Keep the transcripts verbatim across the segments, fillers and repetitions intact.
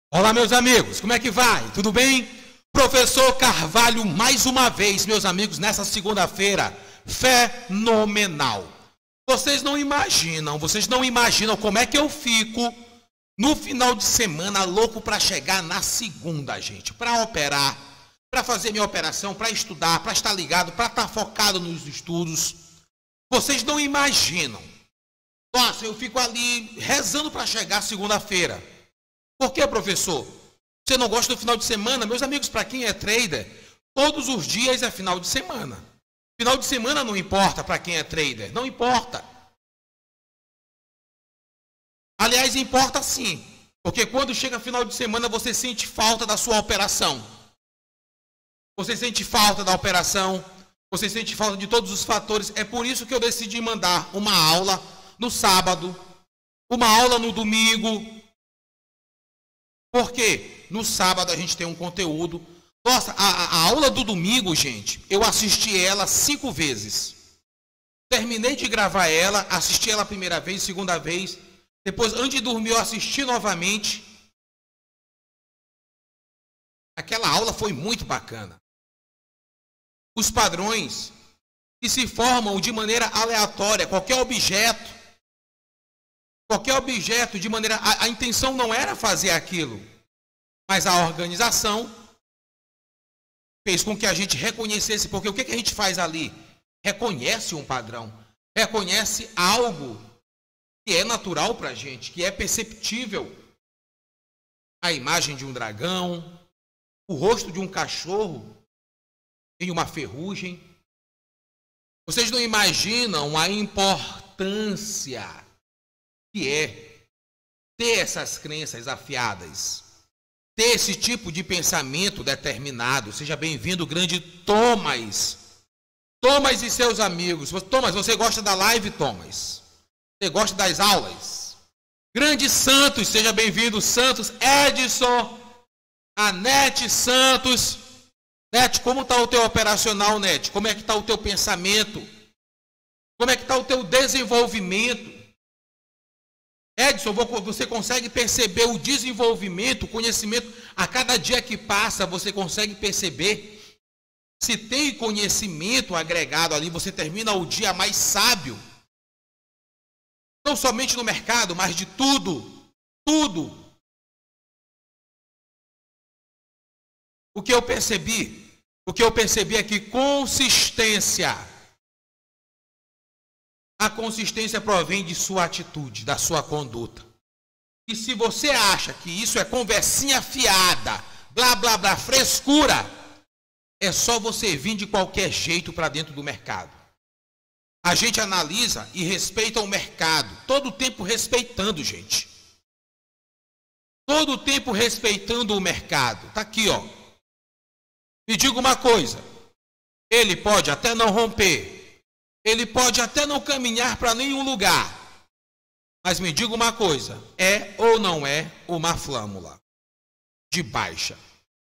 Olá, meus amigos, como é que vai? Tudo bem? Professor Carvalho, mais uma vez, meus amigos, nessa segunda-feira, fenomenal. Vocês não imaginam, vocês não imaginam como é que eu fico no final de semana louco para chegar na segunda, gente, para operar, para fazer minha operação, para estudar, para estar ligado, para estar focado nos estudos. Vocês não imaginam. Nossa, eu fico ali rezando para chegar segunda-feira. Por que, professor? Você não gosta do final de semana? Meus amigos, para quem é trader, todos os dias é final de semana. Final de semana não importa para quem é trader, não importa. Aliás, importa sim, porque quando chega final de semana você sente falta da sua operação. Você sente falta da operação, você sente falta de todos os fatores. É por isso que eu decidi mandar uma aula no sábado, uma aula no domingo. Porque no sábado a gente tem um conteúdo. Nossa, a, a aula do domingo, gente, eu assisti ela cinco vezes. Terminei de gravar ela, assisti ela a primeira vez, segunda vez. Depois, antes de dormir, eu assisti novamente. Aquela aula foi muito bacana. Os padrões que se formam de maneira aleatória, qualquer objeto. Qualquer objeto, de maneira... A, a intenção não era fazer aquilo, mas a organização fez com que a gente reconhecesse, porque o que, que a gente faz ali? Reconhece um padrão, reconhece algo que é natural para a gente, que é perceptível. A imagem de um dragão, o rosto de um cachorro em uma ferrugem. Vocês não imaginam a importância que é ter essas crenças afiadas, ter esse tipo de pensamento determinado. Seja bem-vindo, grande Thomas. Thomas e seus amigos. Thomas, você gosta da live, Thomas? Você gosta das aulas? Grande Santos, seja bem-vindo, Santos. Edson, Anete Santos. Nete, como está o teu operacional, Nete? Como é que está o teu pensamento? Como é que está o teu desenvolvimento? Edson, você consegue perceber o desenvolvimento, o conhecimento, a cada dia que passa, você consegue perceber. Se tem conhecimento agregado ali, você termina o dia mais sábio. Não somente no mercado, mas de tudo, tudo. O que eu percebi, o que eu percebi é que consistência... A consistência provém de sua atitude, da sua conduta. E se você acha que isso é conversinha fiada, blá, blá, blá, frescura, é só você vir de qualquer jeito para dentro do mercado. A gente analisa e respeita o mercado, todo o tempo respeitando, gente. Todo o tempo respeitando o mercado. Está aqui, ó. Me diga uma coisa, ele pode até não romper, ele pode até não caminhar para nenhum lugar. Mas me diga uma coisa, é ou não é uma flâmula de baixa?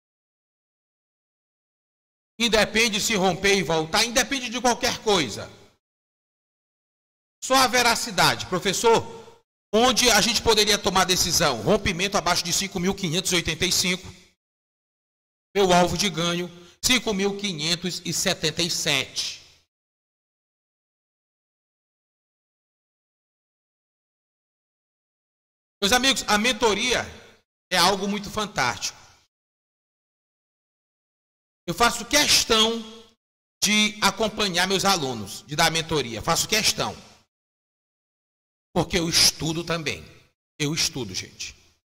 Independe se romper e voltar, independe de qualquer coisa. Só a veracidade. Professor, onde a gente poderia tomar decisão? Rompimento abaixo de cinco mil quinhentos e oitenta e cinco. Meu alvo de ganho, cinco mil quinhentos e setenta e sete. Meus amigos, a mentoria é algo muito fantástico. Eu faço questão de acompanhar meus alunos, de dar mentoria. Faço questão. Porque eu estudo também. Eu estudo, gente.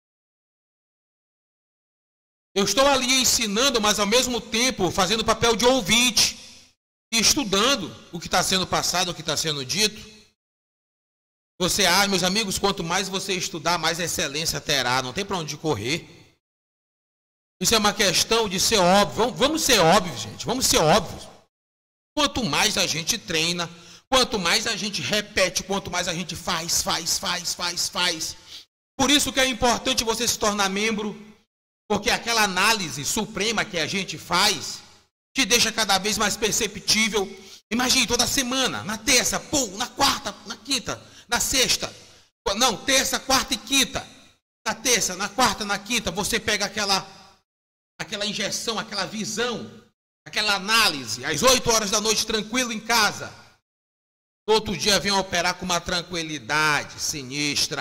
Eu estou ali ensinando, mas ao mesmo tempo fazendo papel de ouvinte. E estudando o que está sendo passado, o que está sendo dito. Você, ah, meus amigos, quanto mais você estudar, mais excelência terá. Não tem para onde correr. Isso é uma questão de ser óbvio. Vamos, vamos ser óbvios, gente. Vamos ser óbvios. Quanto mais a gente treina, quanto mais a gente repete, quanto mais a gente faz, faz, faz, faz, faz. Por isso que é importante você se tornar membro, porque aquela análise suprema que a gente faz te deixa cada vez mais perceptível. Imagine toda semana, na terça, pô, na quarta, na quinta, na sexta. Não, terça, quarta e quinta. Na terça, na quarta, na quinta, você pega aquela, aquela injeção, aquela visão, aquela análise, às oito horas da noite, tranquilo em casa. Outro dia vem operar com uma tranquilidade sinistra.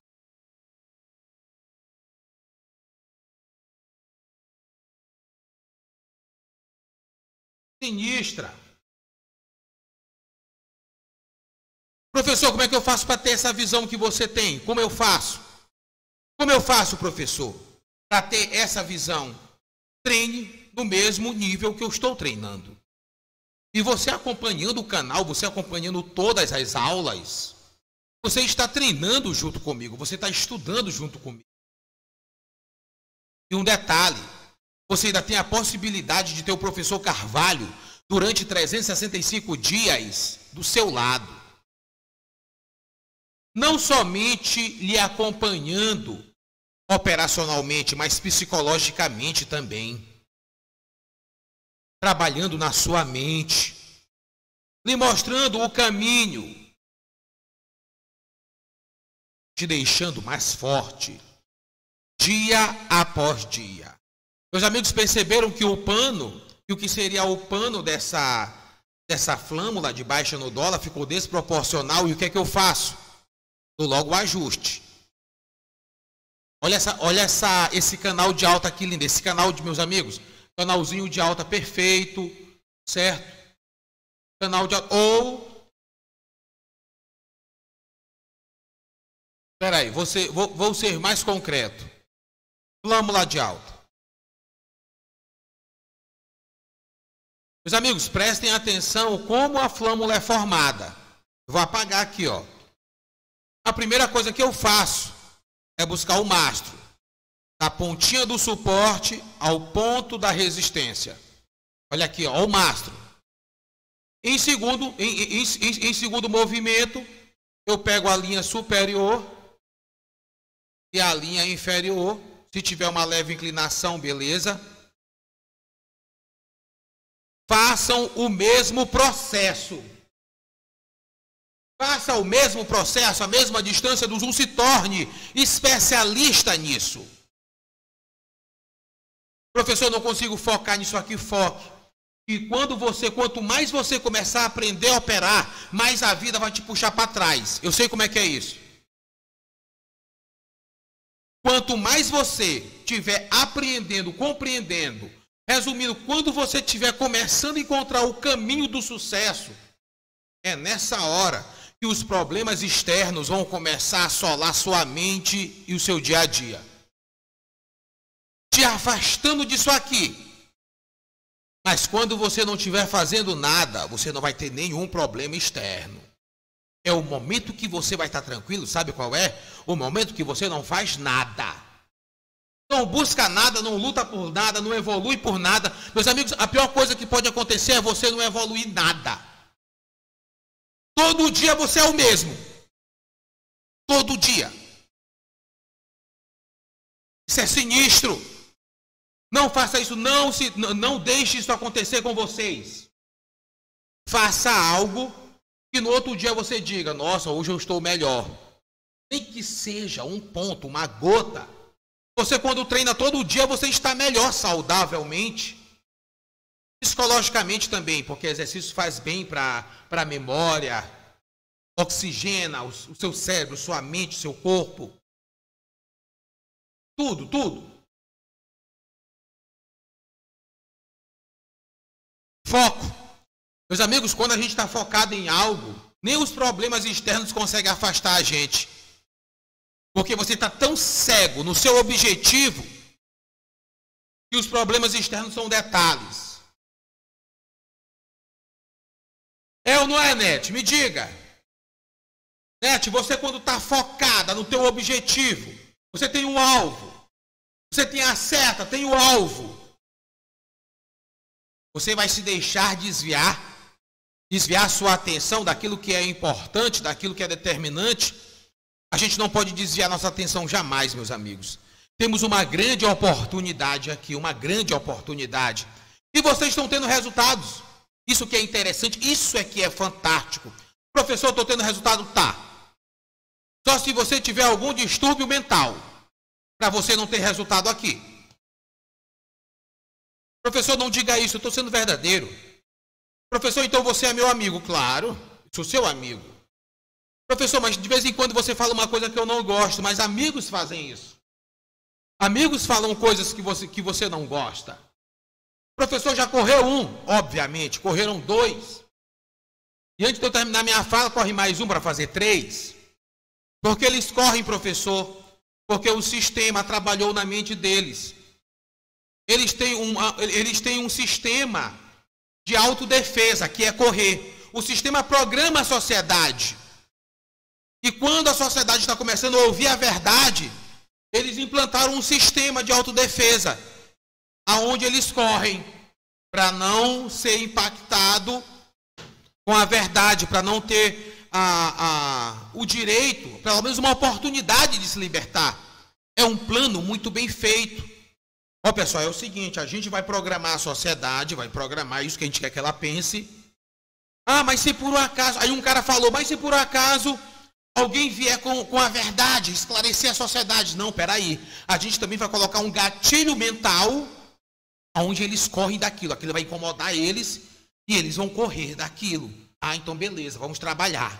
Sinistra. Professor, como é que eu faço para ter essa visão que você tem? Como eu faço? Como eu faço, professor, para ter essa visão? Treine no mesmo nível que eu estou treinando. E você acompanhando o canal, você acompanhando todas as aulas, você está treinando junto comigo, você está estudando junto comigo. E um detalhe, você ainda tem a possibilidade de ter o professor Carvalho durante trezentos e sessenta e cinco dias do seu lado. Não somente lhe acompanhando operacionalmente, mas psicologicamente também. Trabalhando na sua mente, lhe mostrando o caminho, te deixando mais forte, dia após dia. Meus amigos perceberam que o pano, que o que seria o pano dessa, dessa flâmula de baixa no dólar ficou desproporcional, e o que é que eu faço? Dou logo o ajuste. Olha, essa, olha essa, esse canal de alta aqui lindo, esse canal de meus amigos, canalzinho de alta perfeito, certo? Canal de alta, ou, espera aí, vou ser, vou, vou ser mais concreto. Flâmula de alta. Meus amigos, prestem atenção como a flâmula é formada. Eu vou apagar aqui, ó. A primeira coisa que eu faço é buscar o mastro, da pontinha do suporte ao ponto da resistência. Olha aqui, ó, o mastro. Em segundo, em, em, em, em segundo movimento, eu pego a linha superior e a linha inferior. Se tiver uma leve inclinação, beleza. Façam o mesmo processo. Faça o mesmo processo, a mesma distância dos um, se torne especialista nisso. Professor, não consigo focar nisso aqui, foque. E quando você, quanto mais você começar a aprender a operar, mais a vida vai te puxar para trás. Eu sei como é que é isso. Quanto mais você estiver apreendendo, compreendendo, resumindo, quando você estiver começando a encontrar o caminho do sucesso, é nessa hora que os problemas externos vão começar a assolar sua mente e o seu dia a dia. Te afastando disso aqui. Mas quando você não estiver fazendo nada, você não vai ter nenhum problema externo. É o momento que você vai estar tranquilo, sabe qual é? O momento que você não faz nada. Não busca nada, não luta por nada, não evolui por nada. Meus amigos, a pior coisa que pode acontecer é você não evoluir nada. Todo dia você é o mesmo. Todo dia. Isso é sinistro. Não faça isso, não, se, não deixe isso acontecer com vocês. Faça algo que no outro dia você diga, nossa, hoje eu estou melhor. Nem que seja um ponto, uma gota. Você quando treina todo dia, você está melhor saudavelmente. Psicologicamente também, porque exercício faz bem para a memória, oxigena o, o seu cérebro, sua mente, seu corpo. Tudo, tudo. Foco. Meus amigos, quando a gente está focado em algo, nem os problemas externos conseguem afastar a gente. Porque você está tão cego no seu objetivo que os problemas externos são detalhes. É ou não é, Nete? Me diga. Nete, você quando está focada no teu objetivo, você tem um alvo, você tem a seta, tem o alvo. Você vai se deixar desviar, desviar sua atenção daquilo que é importante, daquilo que é determinante. A gente não pode desviar nossa atenção jamais, meus amigos. Temos uma grande oportunidade aqui, uma grande oportunidade. E vocês estão tendo resultados. Isso que é interessante, isso é que é fantástico. Professor, estou tendo resultado? Tá. Só se você tiver algum distúrbio mental. para você não ter resultado aqui. Professor, não diga isso, eu estou sendo verdadeiro. Professor, então você é meu amigo. Claro, sou seu amigo. Professor, mas de vez em quando você fala uma coisa que eu não gosto, mas amigos fazem isso. Amigos falam coisas que você, que você não gosta. Professor, já correu um? Obviamente, correram dois. E antes de eu terminar minha fala, corre mais um para fazer três. Porque eles correm, professor, porque o sistema trabalhou na mente deles. Eles têm um, eles têm um sistema de autodefesa, que é correr. O sistema programa a sociedade. E quando a sociedade está começando a ouvir a verdade, eles implantaram um sistema de autodefesa, aonde eles correm para não ser impactado com a verdade, para não ter a, a, o direito, pelo menos uma oportunidade de se libertar. É um plano muito bem feito. Ó, pessoal, é o seguinte, a gente vai programar a sociedade, vai programar isso que a gente quer que ela pense. Ah, mas se por um acaso, aí um cara falou, mas se por um acaso alguém vier com, com a verdade, esclarecer a sociedade. Não, peraí, a gente também vai colocar um gatilho mental, onde eles correm daquilo, aquilo vai incomodar eles, e eles vão correr daquilo. Ah, então beleza, vamos trabalhar.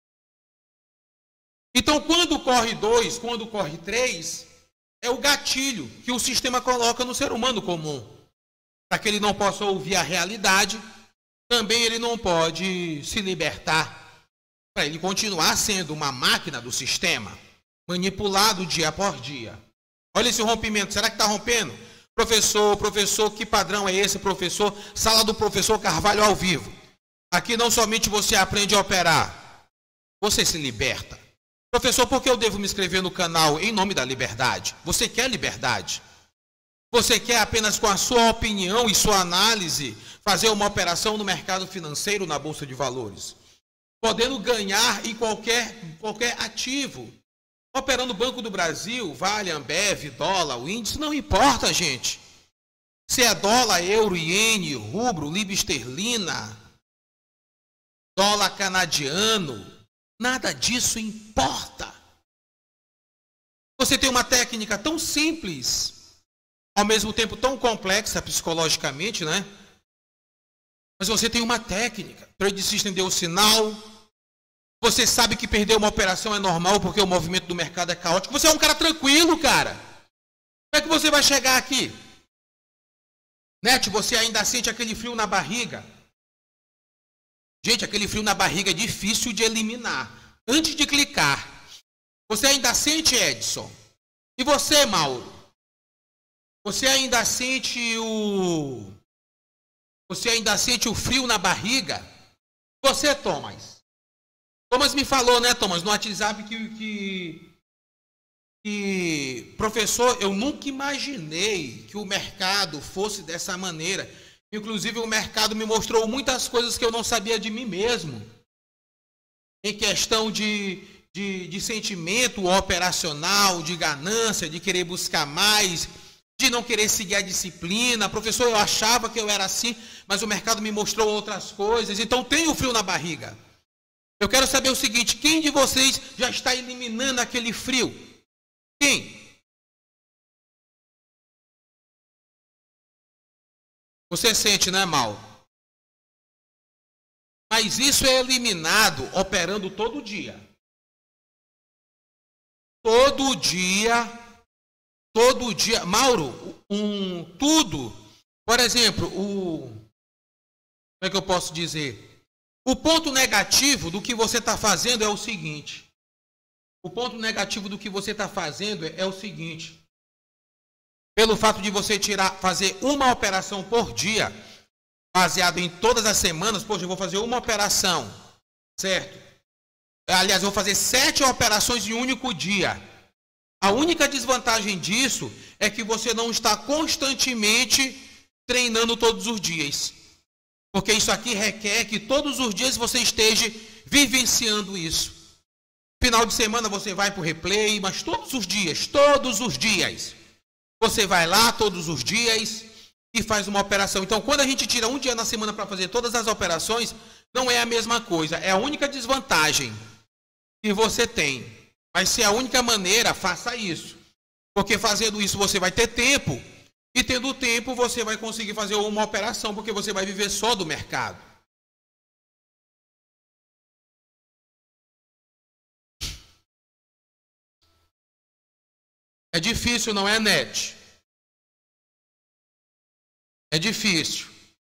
Então, quando corre dois, quando corre três, é o gatilho que o sistema coloca no ser humano comum. Para que ele não possa ouvir a realidade, também ele não pode se libertar. Para ele continuar sendo uma máquina do sistema, manipulado dia após dia. Olha esse rompimento, será que está rompendo? Professor, professor, que padrão é esse, professor? Sala do professor Carvalho ao vivo. Aqui não somente você aprende a operar, você se liberta. Professor, por que eu devo me inscrever no canal em nome da liberdade? Você quer liberdade? Você quer apenas com a sua opinião e sua análise fazer uma operação no mercado financeiro, na Bolsa de Valores? Podendo ganhar em qualquer, qualquer ativo. Operando Banco do Brasil, Vale, Ambev, dólar, o índice, não importa, gente. Se é dólar, euro, iene, rubro, libra esterlina, dólar canadiano, nada disso importa. Você tem uma técnica tão simples, ao mesmo tempo tão complexa psicologicamente, né? Mas você tem uma técnica. O trade system deu o sinal. Você sabe que perder uma operação é normal porque o movimento do mercado é caótico. Você é um cara tranquilo, cara. Como é que você vai chegar aqui? Net, você ainda sente aquele frio na barriga? Gente, aquele frio na barriga é difícil de eliminar. Antes de clicar, você ainda sente, Edson? E você, Mauro? Você ainda sente o... Você ainda sente o frio na barriga? Você, Thomas? Thomas me falou, né, Thomas, no WhatsApp que... que, que professor, eu nunca imaginei que o mercado fosse dessa maneira. Inclusive, o mercado me mostrou muitas coisas que eu não sabia de mim mesmo. Em questão de, de, de sentimento operacional, de ganância, de querer buscar mais, de não querer seguir a disciplina. Professor, eu achava que eu era assim, mas o mercado me mostrou outras coisas. Então, tenho frio na barriga. Eu quero saber o seguinte, quem de vocês já está eliminando aquele frio? Quem? Você sente, né, Mal? Mas isso é eliminado operando todo dia. Todo dia, todo dia. Mauro, um, tudo. Por exemplo, o... Como é que eu posso dizer? O ponto negativo do que você está fazendo é o seguinte. O ponto negativo do que você está fazendo é, é o seguinte. Pelo fato de você tirar, fazer uma operação por dia, baseado em todas as semanas, poxa, eu vou fazer uma operação, certo? Aliás, eu vou fazer sete operações em um único dia. A única desvantagem disso é que você não está constantemente treinando todos os dias. Porque isso aqui requer que todos os dias você esteja vivenciando isso. Final de semana você vai para o replay, mas todos os dias, todos os dias, você vai lá todos os dias e faz uma operação. Então, quando a gente tira um dia na semana para fazer todas as operações, não é a mesma coisa. É a única desvantagem que você tem. Mas se é a única maneira, faça isso. Porque fazendo isso você vai ter tempo. E tendo tempo você vai conseguir fazer uma operação, porque você vai viver só do mercado. É difícil, não é, Net? É difícil.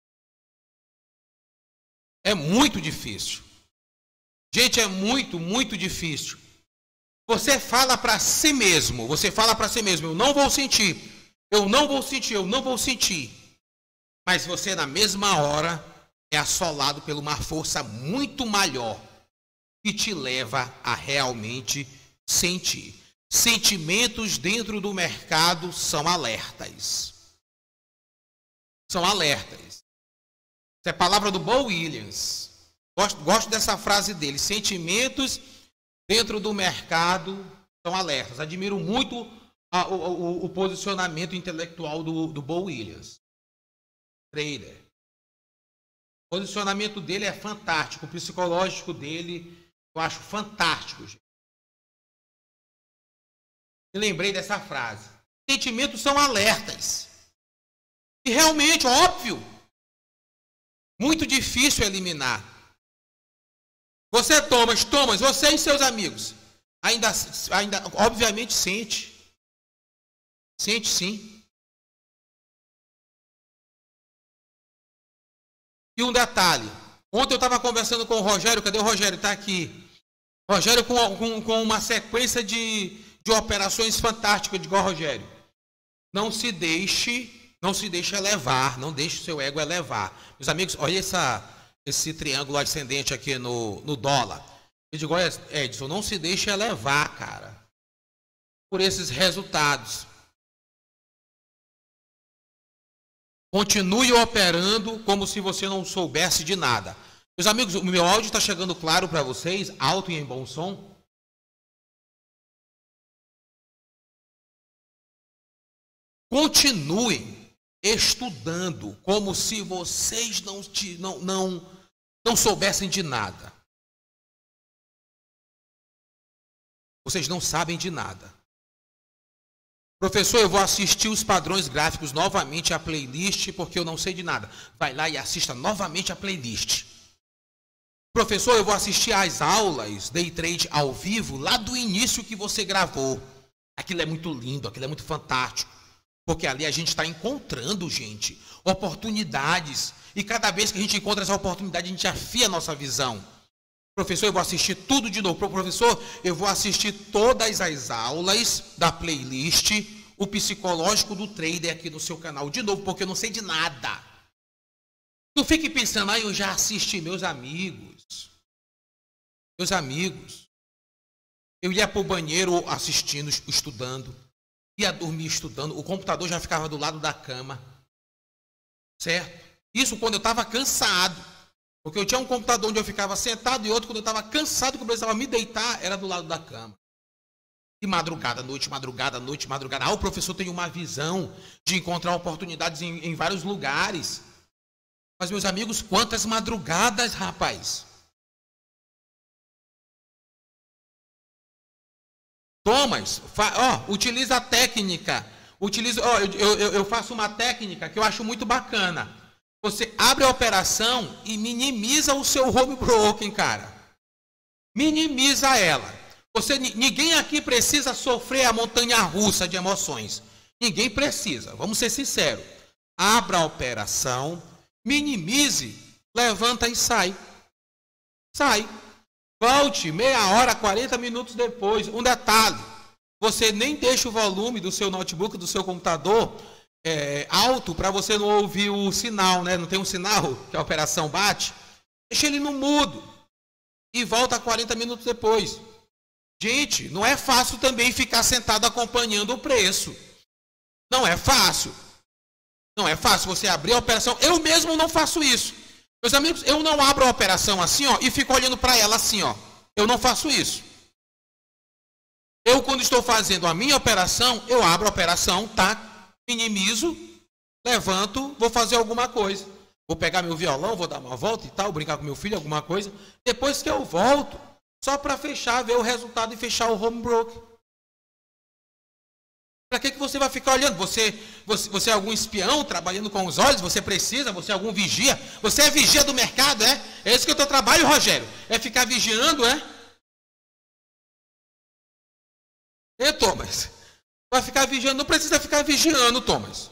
É muito difícil. Gente, é muito, muito difícil. Você fala para si mesmo, você fala para si mesmo, eu não vou sentir, eu não vou sentir, eu não vou sentir. Mas você, na mesma hora, é assolado por uma força muito maior que te leva a realmente sentir. Sentimentos dentro do mercado são alertas. São alertas. Essa é a palavra do Bo Williams. Gosto, gosto dessa frase dele. Sentimentos dentro do mercado são alertas. Admiro muito a, o, o, o posicionamento intelectual do, do Bo Williams. Trader. O posicionamento dele é fantástico. O psicológico dele eu acho fantástico. Gente. Me lembrei dessa frase. Sentimentos são alertas. E realmente, óbvio, muito difícil eliminar. Você, Thomas, Thomas, você e seus amigos, ainda, ainda obviamente sente. Sente sim. E um detalhe. Ontem eu estava conversando com o Rogério, cadê o Rogério? Está aqui. Rogério com, com, com uma sequência de, de operações fantásticas, de igual Rogério. Não se deixe... Não se deixe levar, não deixe o seu ego elevar. Meus amigos, olha essa, esse triângulo ascendente aqui no, no dólar. Eu digo, olha, Edson, não se deixe levar, cara, por esses resultados. Continue operando como se você não soubesse de nada. Meus amigos, o meu áudio está chegando claro para vocês, alto e em bom som? Continuem estudando como se vocês não, não, não, não soubessem de nada. Vocês não sabem de nada. Professor, eu vou assistir os padrões gráficos novamente à playlist porque eu não sei de nada. Vai lá e assista novamente a playlist. Professor, eu vou assistir às aulas Day Trade ao vivo lá do início que você gravou. Aquilo é muito lindo, aquilo é muito fantástico. Porque ali a gente está encontrando, gente, oportunidades. E cada vez que a gente encontra essa oportunidade, a gente afia a nossa visão. Professor, eu vou assistir tudo de novo. Professor, eu vou assistir todas as aulas da playlist, o psicológico do trader aqui no seu canal de novo, porque eu não sei de nada. Não fique pensando, ah, eu já assisti, meus amigos. Meus amigos. Eu ia para o banheiro assistindo, estudando. Ia dormir estudando, o computador já ficava do lado da cama, certo? Isso quando eu estava cansado, porque eu tinha um computador onde eu ficava sentado e outro quando eu estava cansado, que eu precisava me deitar, era do lado da cama. E madrugada, noite, madrugada, noite, madrugada. Ah, o professor tem uma visão de encontrar oportunidades em, em vários lugares. Mas, meus amigos, quantas madrugadas, rapaz! Thomas, ó, utiliza a técnica. Utiliza, ó, eu, eu, eu faço uma técnica que eu acho muito bacana. Você abre a operação e minimiza o seu home broking, cara. Minimiza ela. Você, ninguém aqui precisa sofrer a montanha-russa de emoções. Ninguém precisa. Vamos ser sinceros. Abra a operação, minimize, levanta e sai. Sai. Volte meia hora, quarenta minutos depois. Um detalhe, você nem deixa o volume do seu notebook, do seu computador é, alto para você não ouvir o sinal, né? Não tem um sinal que a operação bate? Deixa ele no mudo e volta quarenta minutos depois. Gente, não é fácil também ficar sentado acompanhando o preço. Não é fácil. Não é fácil você abrir a operação. Eu mesmo não faço isso. Meus amigos, eu não abro a operação assim, ó, e fico olhando para ela assim, ó. Eu não faço isso. Eu, quando estou fazendo a minha operação, eu abro a operação, tá? Minimizo, levanto, vou fazer alguma coisa. Vou pegar meu violão, vou dar uma volta e tal, brincar com meu filho, alguma coisa. Depois que eu volto, só para fechar, ver o resultado e fechar o home broker. Para que, que você vai ficar olhando? Você, você, você é algum espião trabalhando com os olhos? Você precisa? Você é algum vigia? Você é vigia do mercado, é? É esse que é o teu trabalho, Rogério? É ficar vigiando, é? E Thomas? Vai ficar vigiando? Não precisa ficar vigiando, Thomas.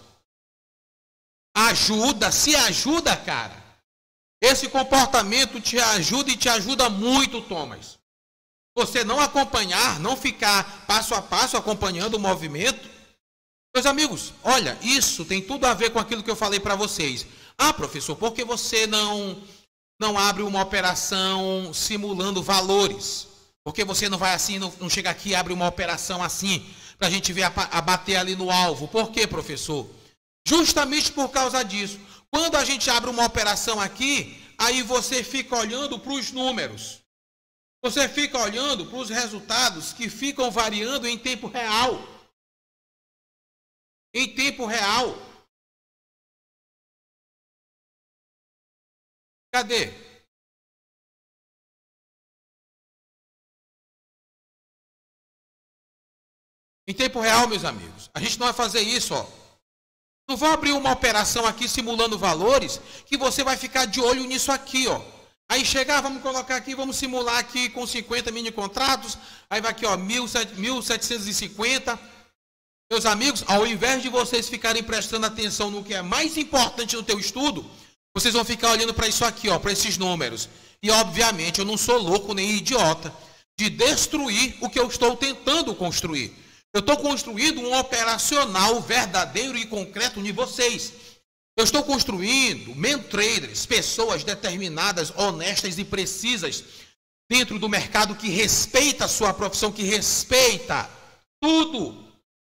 Ajuda, se ajuda, cara. Esse comportamento te ajuda e te ajuda muito, Thomas. Você não acompanhar, não ficar passo a passo acompanhando o movimento. Meus amigos, olha, isso tem tudo a ver com aquilo que eu falei para vocês. Ah, professor, por que você não, não abre uma operação simulando valores? Por que você não vai assim, não, não chega aqui e abre uma operação assim, para a gente ver a, a bater ali no alvo? Por quê, professor? Justamente por causa disso. Quando a gente abre uma operação aqui, aí você fica olhando para os números. Você fica olhando para os resultados que ficam variando em tempo real. Em tempo real. Cadê? Em tempo real, meus amigos. A gente não vai fazer isso, ó. Não vou abrir uma operação aqui simulando valores, que você vai ficar de olho nisso aqui, ó. Aí chegar, vamos colocar aqui, vamos simular aqui com cinquenta mini contratos, aí vai aqui, ó, mil setecentos e cinquenta. Meus amigos, ao invés de vocês ficarem prestando atenção no que é mais importante no teu estudo, vocês vão ficar olhando para isso aqui, ó, para esses números. E, obviamente, eu não sou louco nem idiota de destruir o que eu estou tentando construir. Eu estou construindo um operacional verdadeiro e concreto em vocês. Eu estou construindo men traders, pessoas determinadas, honestas e precisas dentro do mercado que respeita a sua profissão, que respeita tudo.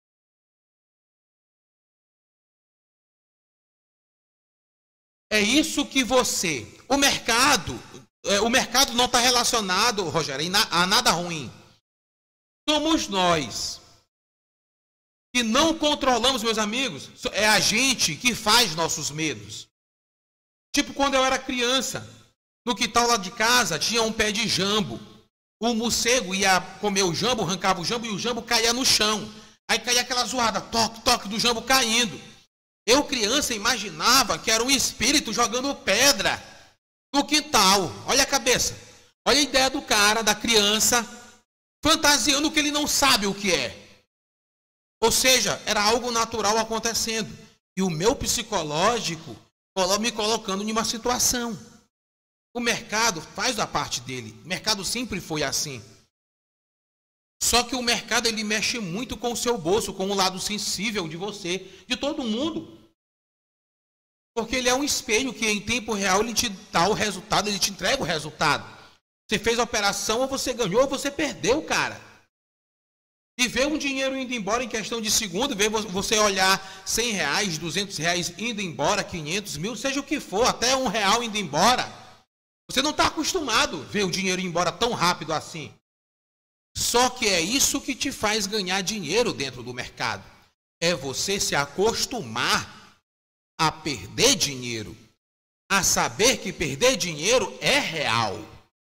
É isso que você... O mercado, o mercado não está relacionado, Rogério, a nada ruim. Somos nós que não controlamos, meus amigos. É a gente que faz nossos medos. Tipo quando eu era criança, no quintal lá de casa tinha um pé de jambo. O morcego ia comer o jambo, arrancava o jambo e o jambo caía no chão. Aí caía aquela zoada, toque, toque do jambo caindo. Eu, criança, imaginava que era um espírito jogando pedra no quintal. Olha a cabeça. Olha a ideia do cara, da criança, fantasiando que ele não sabe o que é. Ou seja, era algo natural acontecendo. E o meu psicológico me colocando em uma situação. O mercado faz da parte dele. O mercado sempre foi assim. Só que o mercado ele mexe muito com o seu bolso, com o lado sensível de você, de todo mundo. Porque ele é um espelho que em tempo real ele te dá o resultado, ele te entrega o resultado. Você fez a operação, ou você ganhou, ou você perdeu, cara. E ver um dinheiro indo embora em questão de segundo, ver você olhar cem reais, duzentos reais indo embora, quinhentos mil, seja o que for, até um real indo embora. Você não está acostumado a ver o dinheiro ir embora tão rápido assim. Só que é isso que te faz ganhar dinheiro dentro do mercado. É você se acostumar a perder dinheiro. A saber que perder dinheiro é real.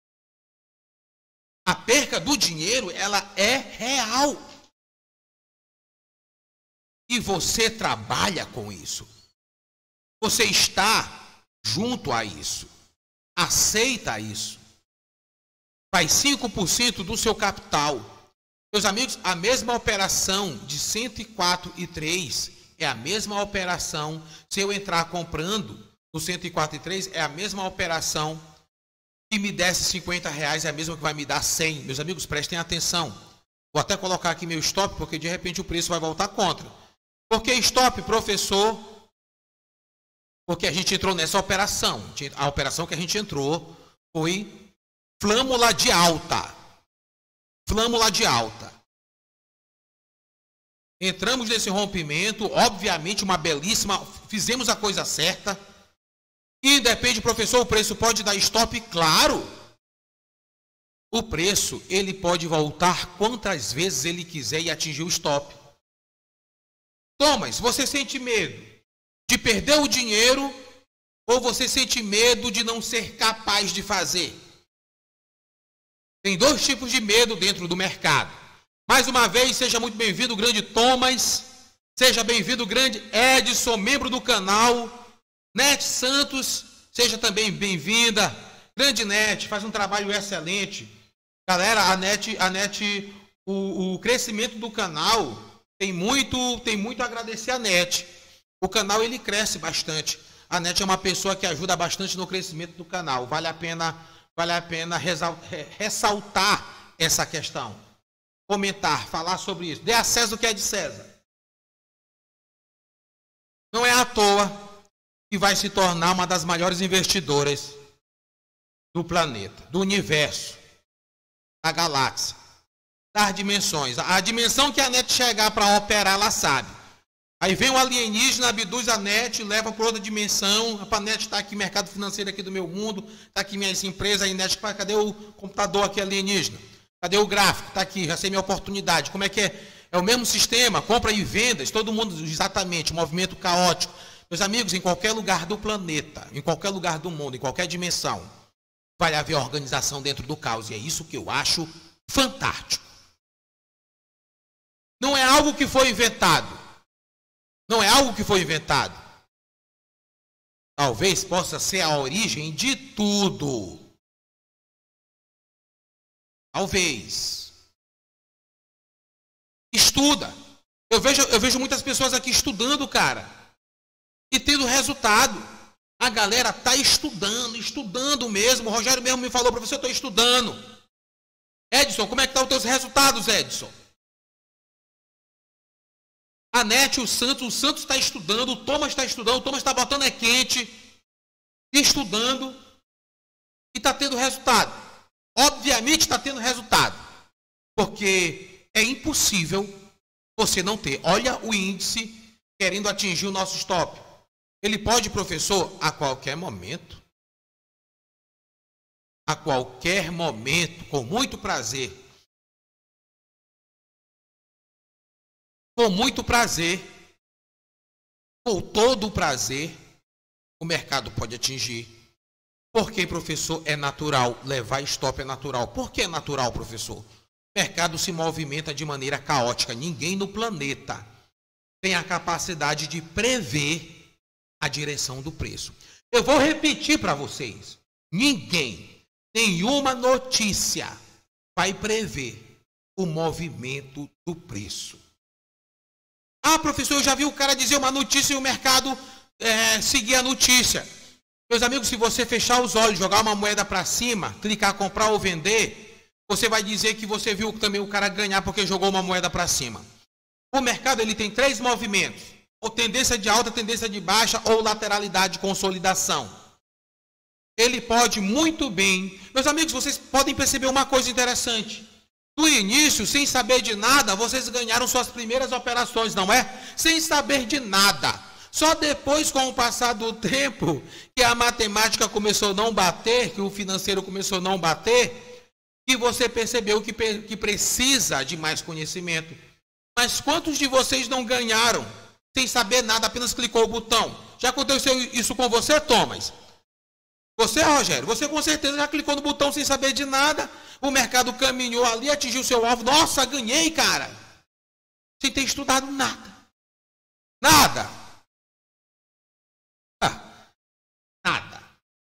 A perca do dinheiro, ela é real. E você trabalha com isso. Você está junto a isso. Aceita isso. Faz cinco por cento do seu capital. Meus amigos, a mesma operação de cento e quatro e três é a mesma operação. Se eu entrar comprando no cento e quatro e três, é a mesma operação. Que me desse cinquenta reais é a mesma que vai me dar cem. Meus amigos, prestem atenção. Vou até colocar aqui meu stop, porque de repente o preço vai voltar contra. Por que stop, professor? Porque a gente entrou nessa operação. A operação que a gente entrou foi flâmula de alta. Flâmula de alta. Entramos nesse rompimento, obviamente uma belíssima, fizemos a coisa certa. E depende, professor, o preço pode dar stop? Claro. O preço, ele pode voltar quantas vezes ele quiser e atingir o stop. Thomas, você sente medo de perder o dinheiro ou você sente medo de não ser capaz de fazer? Tem dois tipos de medo dentro do mercado. Mais uma vez, seja muito bem-vindo, grande Thomas. Seja bem-vindo, grande Edson, membro do canal. Nete Santos, seja também bem-vinda. Grande Nete, faz um trabalho excelente. Galera, a Nete, a Nete o, o crescimento do canal tem muito, tem muito a agradecer a Nete. O canal ele cresce bastante. A Nete é uma pessoa que ajuda bastante no crescimento do canal. Vale a pena, vale a pena ressaltar essa questão. Comentar, falar sobre isso. Dê a César o que é de César. Não é à toa que vai se tornar uma das maiores investidoras do planeta, do universo, da galáxia, das dimensões. A dimensão que a Nete chegar para operar, ela sabe. Aí vem o alienígena, abduz a Nete, leva para outra dimensão. A Nete está aqui, mercado financeiro aqui do meu mundo, está aqui minhas empresas, aí Nete, cadê o computador aqui alienígena? Cadê o gráfico? Está aqui, já sei minha oportunidade. Como é que é? É o mesmo sistema, compra e vendas, todo mundo, exatamente, movimento caótico. Meus amigos, em qualquer lugar do planeta, em qualquer lugar do mundo, em qualquer dimensão, vai haver organização dentro do caos. E é isso que eu acho fantástico. Não é algo que foi inventado. Não é algo que foi inventado. Talvez possa ser a origem de tudo. Talvez. Estuda. Eu vejo, eu vejo muitas pessoas aqui estudando, cara. E tendo resultado. A galera está estudando, estudando mesmo. O Rogério mesmo me falou, professor, eu estou estudando. Edson, como é que estão os teus resultados, Edson? A Nete, o Santos, o Santos está estudando, o Thomas está estudando, o Thomas está botando é quente, estudando, e está tendo resultado. Obviamente está tendo resultado, porque é impossível você não ter. Olha o índice querendo atingir o nosso stop. Ele pode, professor, a qualquer momento, a qualquer momento, com muito prazer, com muito prazer, com todo o prazer, o mercado pode atingir. Porque, professor, é natural, levar stop é natural. Por que é natural, professor? O mercado se movimenta de maneira caótica. Ninguém no planeta tem a capacidade de prever a direção do preço. Eu vou repetir para vocês. Ninguém, nenhuma notícia vai prever o movimento do preço. Ah, professor, eu já vi o cara dizer uma notícia e o mercado é, seguir a notícia. Meus amigos, se você fechar os olhos, jogar uma moeda para cima, clicar comprar ou vender, você vai dizer que você viu também o cara ganhar porque jogou uma moeda para cima. O mercado ele tem três movimentos. Ou tendência de alta, tendência de baixa ou lateralidade de consolidação. Ele pode muito bem... Meus amigos, vocês podem perceber uma coisa interessante. No início, sem saber de nada, vocês ganharam suas primeiras operações, não é? Sem saber de nada. Só depois, com o passar do tempo, que a matemática começou a não bater, que o financeiro começou a não bater, que você percebeu que, que precisa de mais conhecimento. Mas quantos de vocês não ganharam sem saber nada, apenas clicou o botão? Já aconteceu isso com você, Thomas? Você, Rogério, você com certeza já clicou no botão sem saber de nada, o mercado caminhou ali, atingiu o seu alvo, nossa, ganhei, cara, sem ter estudado nada. Nada. Ah, nada.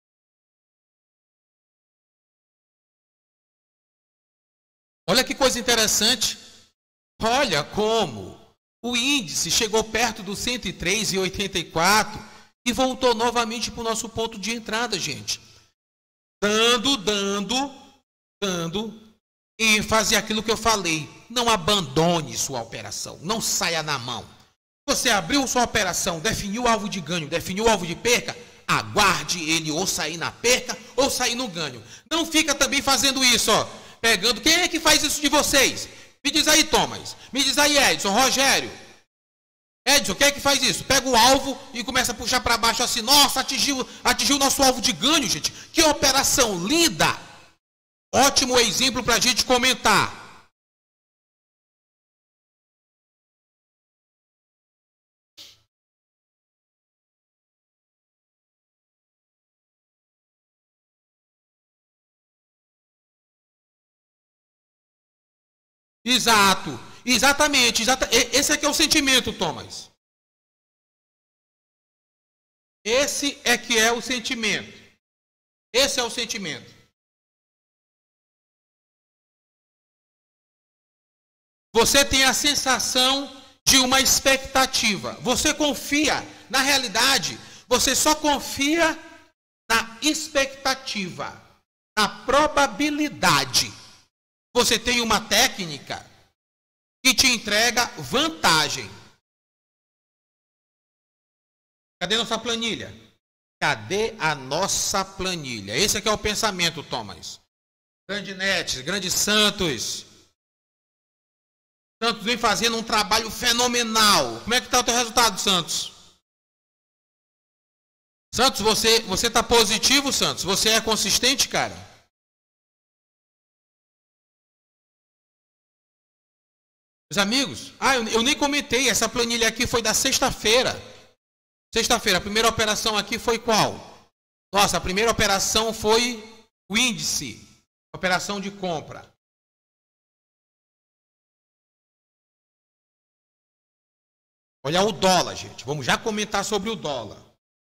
Olha que coisa interessante. Olha como o índice chegou perto do cento e três vírgula oitenta e quatro e voltou novamente para o nosso ponto de entrada, gente. Dando, dando, dando ênfase àquilo que eu falei. Não abandone sua operação, não saia na mão. Você abriu sua operação, definiu o alvo de ganho, definiu o alvo de perca, aguarde ele ou sair na perca ou sair no ganho. Não fica também fazendo isso, ó, pegando. Quem é que faz isso de vocês? Me diz aí, Thomas. Me diz aí, Edson, Rogério. Edson, quem é que faz isso? Pega o alvo e começa a puxar para baixo assim. Nossa, atingiu, atingiu o nosso alvo de ganho, gente. Que operação linda. Ótimo exemplo para a gente comentar. Exato. Exatamente, exata, esse aqui é o sentimento, Thomas. Esse é que é o sentimento. Esse é o sentimento. Você tem a sensação de uma expectativa. Você confia, na realidade, você só confia na expectativa, na probabilidade. Você tem uma técnica que te entrega vantagem. Cadê nossa planilha? Cadê a nossa planilha? Esse aqui é o pensamento, Thomas. Grande Netes, grande Santos. Santos vem fazendo um trabalho fenomenal. Como é que está o teu resultado, Santos? Santos, você você está positivo, Santos? Você é consistente, cara? Meus amigos, ah, eu, eu nem comentei, essa planilha aqui foi da sexta-feira. Sexta-feira, a primeira operação aqui foi qual? Nossa, a primeira operação foi o índice, operação de compra. Olha o dólar, gente. Vamos já comentar sobre o dólar.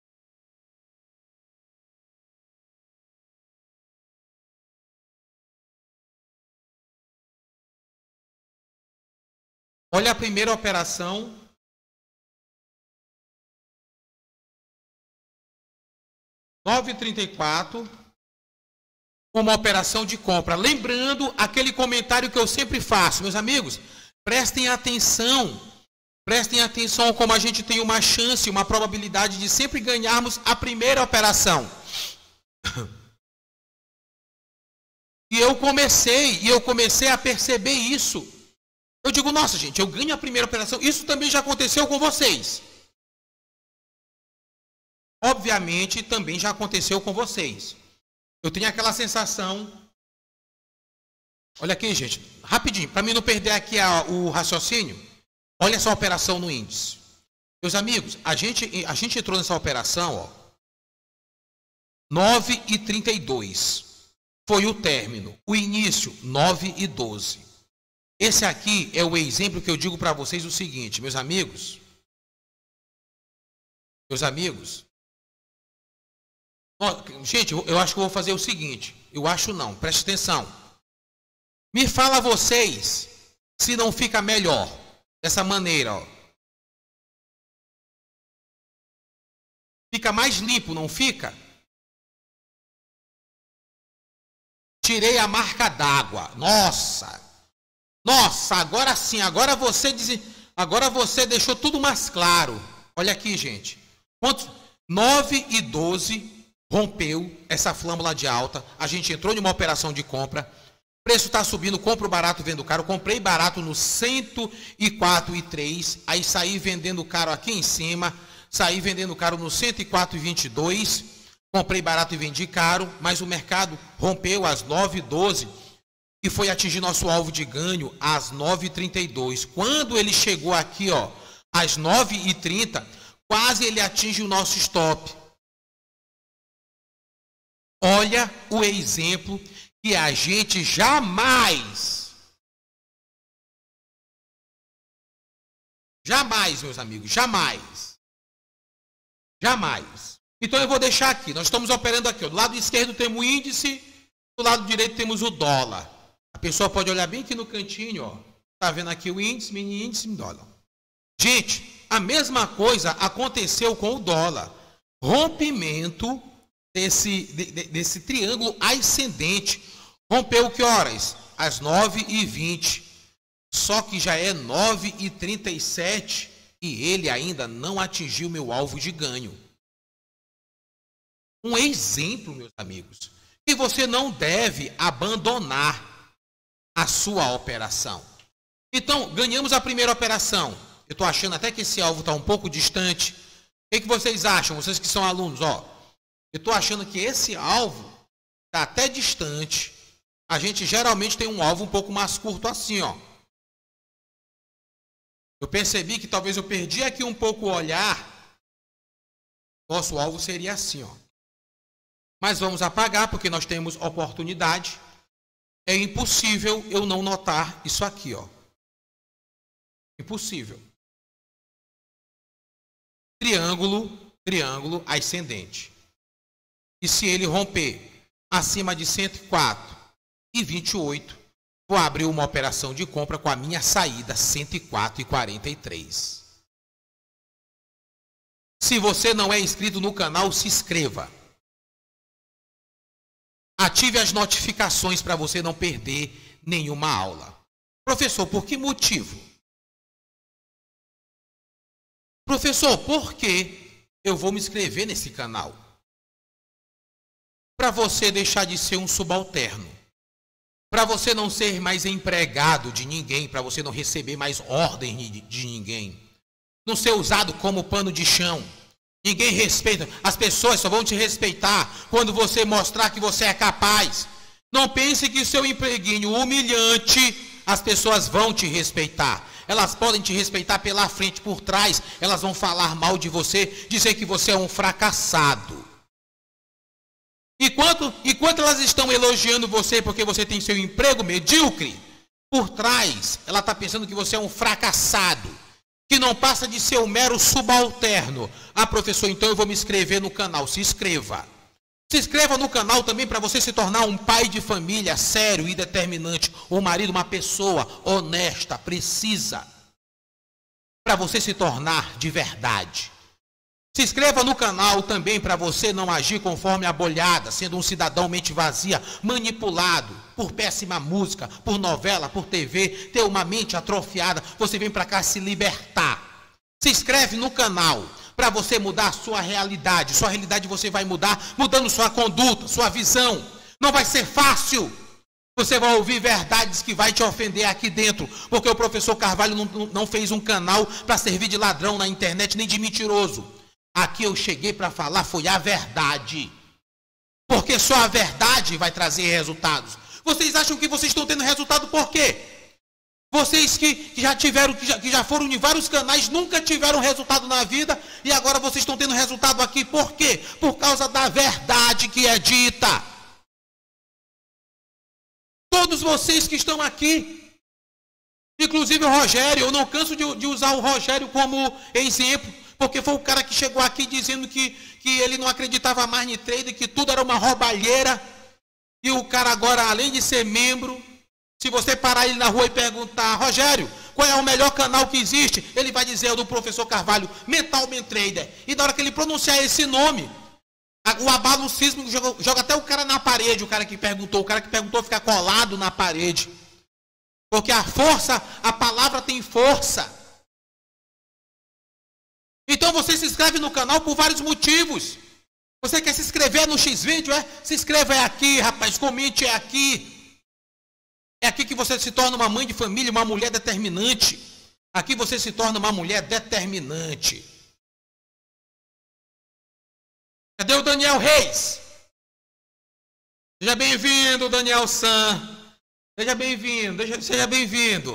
Olha a primeira operação. nove e trinta e quatro. Uma operação de compra. Lembrando aquele comentário que eu sempre faço. Meus amigos, prestem atenção. Prestem atenção como a gente tem uma chance, uma probabilidade de sempre ganharmos a primeira operação. E eu comecei, e eu comecei a perceber isso. Eu digo, nossa gente, eu ganho a primeira operação. Isso também já aconteceu com vocês. Obviamente, também já aconteceu com vocês. Eu tenho aquela sensação... Olha aqui, gente, rapidinho, para mim não perder aqui a, o raciocínio. Olha essa operação no índice. Meus amigos, a gente, a gente entrou nessa operação, ó, nove e trinta e dois. Foi o término. O início, nove e doze. Esse aqui é o exemplo que eu digo para vocês o seguinte, meus amigos. Meus amigos. Ó, gente, eu, eu acho que eu vou fazer o seguinte. Eu acho não, preste atenção. Me fala vocês se não fica melhor. Dessa maneira, ó. Fica mais limpo, não fica? Tirei a marca d'água. Nossa! Nossa, agora sim, agora você diz, agora você deixou tudo mais claro. Olha aqui, gente. Quantos? nove e doze rompeu essa flâmula de alta. A gente entrou em uma operação de compra. O preço está subindo, compro barato, vendo caro. Comprei barato no cento e quatro e três, aí saí vendendo caro aqui em cima, saí vendendo caro no cento e quatro e vinte e dois, comprei barato e vendi caro, mas o mercado rompeu às nove e doze e foi atingir nosso alvo de ganho às nove e trinta e dois. Quando ele chegou aqui, ó, às nove e trinta, quase ele atinge o nosso stop. Olha o exemplo que a gente jamais, jamais, meus amigos, jamais, jamais. Então eu vou deixar aqui, nós estamos operando aqui, ó, do lado esquerdo temos o índice, do lado direito temos o dólar. A pessoa pode olhar bem aqui no cantinho, ó, tá vendo aqui o índice, mini índice, dólar. Gente, a mesma coisa aconteceu com o dólar. Rompimento desse, de, desse triângulo ascendente. Rompeu que horas? Às nove e vinte. Só que já é nove e trinta e sete e ele ainda não atingiu meu alvo de ganho. Um exemplo, meus amigos, que você não deve abandonar a sua operação. Então, ganhamos a primeira operação. Eu estou achando até que esse alvo está um pouco distante. O que, que vocês acham, vocês que são alunos? Ó, eu estou achando que esse alvo está até distante. A gente geralmente tem um alvo um pouco mais curto assim, ó. Eu percebi que talvez eu perdi aqui um pouco o olhar. Nosso alvo seria assim, ó. Mas vamos apagar, porque nós temos oportunidade. É impossível eu não notar isso aqui, ó. Impossível. Triângulo, triângulo ascendente. E se ele romper acima de cento e quatro e vinte e oito, vou abrir uma operação de compra com a minha saída cento e quatro e quarenta e três. Se você não é inscrito no canal, se inscreva. Ative as notificações para você não perder nenhuma aula. Professor, por que motivo? Professor, por que eu vou me inscrever nesse canal? Para você deixar de ser um subalterno. Para você não ser mais empregado de ninguém. Para você não receber mais ordens de, de ninguém. Não ser usado como pano de chão. Ninguém respeita. As pessoas só vão te respeitar quando você mostrar que você é capaz. Não pense que seu empreguinho humilhante, as pessoas vão te respeitar. Elas podem te respeitar pela frente, por trás. Elas vão falar mal de você, dizer que você é um fracassado. Enquanto, enquanto elas estão elogiando você porque você tem seu emprego medíocre, por trás, ela está pensando que você é um fracassado, que não passa de ser um mero subalterno. Ah, professor, então eu vou me inscrever no canal. Se inscreva. Se inscreva no canal também para você se tornar um pai de família sério e determinante. Um marido, uma pessoa honesta, precisa. Para você se tornar de verdade. Se inscreva no canal também para você não agir conforme a bolhada, sendo um cidadão mente vazia, manipulado por péssima música, por novela, por T V, ter uma mente atrofiada. Você vem para cá se libertar. Se inscreve no canal para você mudar a sua realidade. Sua realidade você vai mudar mudando sua conduta, sua visão. Não vai ser fácil. Você vai ouvir verdades que vai te ofender aqui dentro, porque o professor Carvalho não, não fez um canal para servir de ladrão na internet, nem de mentiroso. Aqui eu cheguei para falar foi a verdade. Porque só a verdade vai trazer resultados. Vocês acham que vocês estão tendo resultado por quê? Vocês que, que já tiveram, que já, que já foram em vários canais, nunca tiveram resultado na vida, e agora vocês estão tendo resultado aqui por quê? Por causa da verdade que é dita. Todos vocês que estão aqui, inclusive o Rogério, eu não canso de, de usar o Rogério como exemplo, porque foi o cara que chegou aqui dizendo que, que ele não acreditava mais em trader, que tudo era uma roubalheira. E o cara agora, além de ser membro, se você parar ele na rua e perguntar, Rogério, qual é o melhor canal que existe? Ele vai dizer, é o do professor Carvalho, Mentalmente Trader. E na hora que ele pronunciar esse nome, o abalo sísmico joga, joga até o cara na parede, o cara que perguntou. O cara que perguntou fica colado na parede. Porque a força, a palavra tem força. Então você se inscreve no canal por vários motivos. Você quer se inscrever no X-Vídeo, é? Se inscreva é aqui, rapaz, comente é aqui. É aqui que você se torna uma mãe de família, uma mulher determinante. Aqui você se torna uma mulher determinante. Cadê o Daniel Reis? Seja bem-vindo, Daniel San. Seja bem-vindo, seja bem-vindo.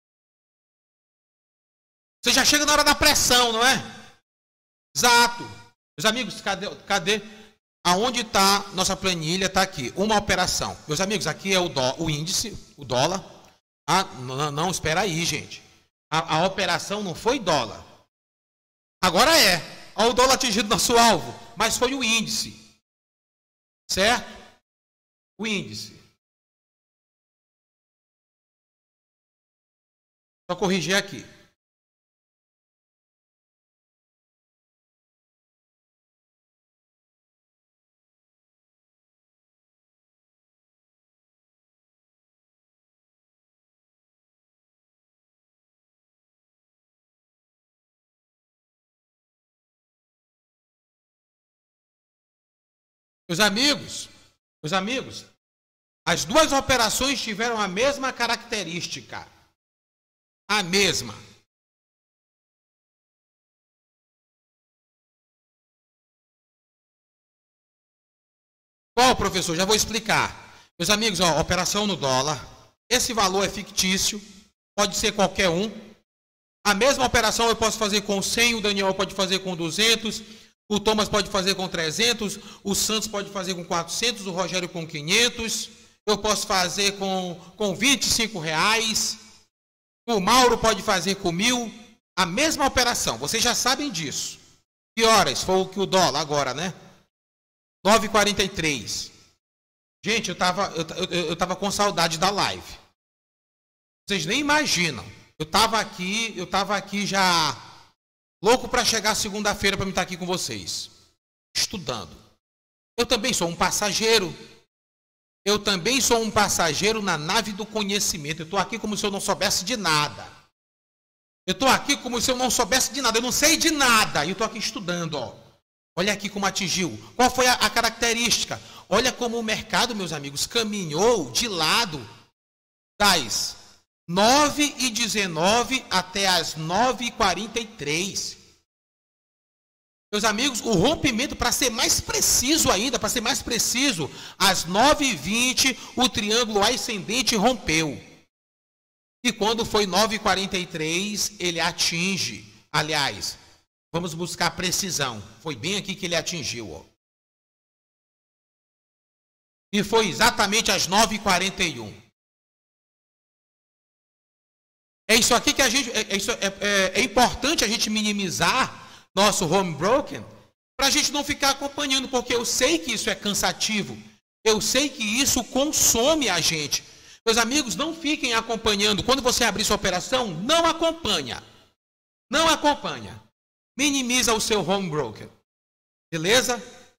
Você já chega na hora da pressão, não é? Exato. Meus amigos, cadê? cadê? Aonde está nossa planilha? Está aqui. Uma operação. Meus amigos, aqui é o, dó, o índice, o dólar. Ah, não, não, espera aí, gente. A, a operação não foi dólar. Agora é. Olha o dólar atingido nosso alvo. Mas foi o índice. Certo? O índice. Só corrigir aqui. Meus amigos, meus amigos, as duas operações tiveram a mesma característica. A mesma. Qual, professor? Já vou explicar. Meus amigos, ó, operação no dólar. Esse valor é fictício. Pode ser qualquer um. A mesma operação eu posso fazer com cem, o Daniel pode fazer com duzentos, o Thomas pode fazer com trezentos, o Santos pode fazer com quatrocentos, o Rogério com quinhentos, eu posso fazer com, com vinte e cinco reais. O Mauro pode fazer com mil a mesma operação. Vocês já sabem disso. Que horas? Foi o que o dólar agora, né? nove e quarenta e três. Gente, eu estava eu, eu, eu tava com saudade da live. Vocês nem imaginam. Eu estava aqui, eu estava aqui já louco para chegar segunda-feira para me estar aqui com vocês, estudando. Eu também sou um passageiro. Eu também sou um passageiro na nave do conhecimento. Eu estou aqui como se eu não soubesse de nada. Eu estou aqui como se eu não soubesse de nada. Eu não sei de nada. E eu estou aqui estudando, ó. Olha aqui como atingiu. Qual foi a, a característica? Olha como o mercado, meus amigos, caminhou de lado das nove e dezenove até as nove e quarenta e três. Meus amigos, o rompimento, para ser mais preciso ainda, para ser mais preciso, às nove e vinte, o triângulo ascendente rompeu. E quando foi nove e quarenta e três, ele atinge. Aliás, vamos buscar precisão. Foi bem aqui que ele atingiu, ó. E foi exatamente às nove e quarenta e um. É isso aqui que a gente. É, é, isso, é, é, é importante a gente minimizar nosso home broken, para a gente não ficar acompanhando, porque eu sei que isso é cansativo, eu sei que isso consome a gente. Meus amigos, não fiquem acompanhando. Quando você abrir sua operação, não acompanha. Não acompanha. Minimiza o seu home broken. Beleza?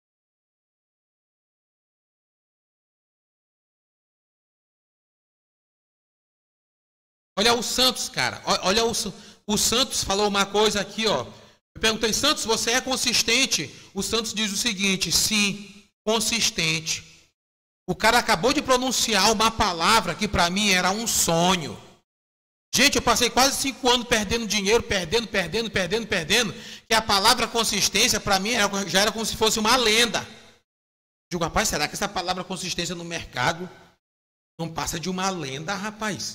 Olha o Santos, cara. Olha o, o Santos falou uma coisa aqui, ó. Eu perguntei, Santos, você é consistente? O Santos diz o seguinte, sim, consistente. O cara acabou de pronunciar uma palavra que para mim era um sonho. Gente, eu passei quase cinco anos perdendo dinheiro, perdendo, perdendo, perdendo, perdendo, que a palavra consistência para mim era, já era como se fosse uma lenda. Digo, rapaz, será que essa palavra consistência no mercado não passa de uma lenda, rapaz?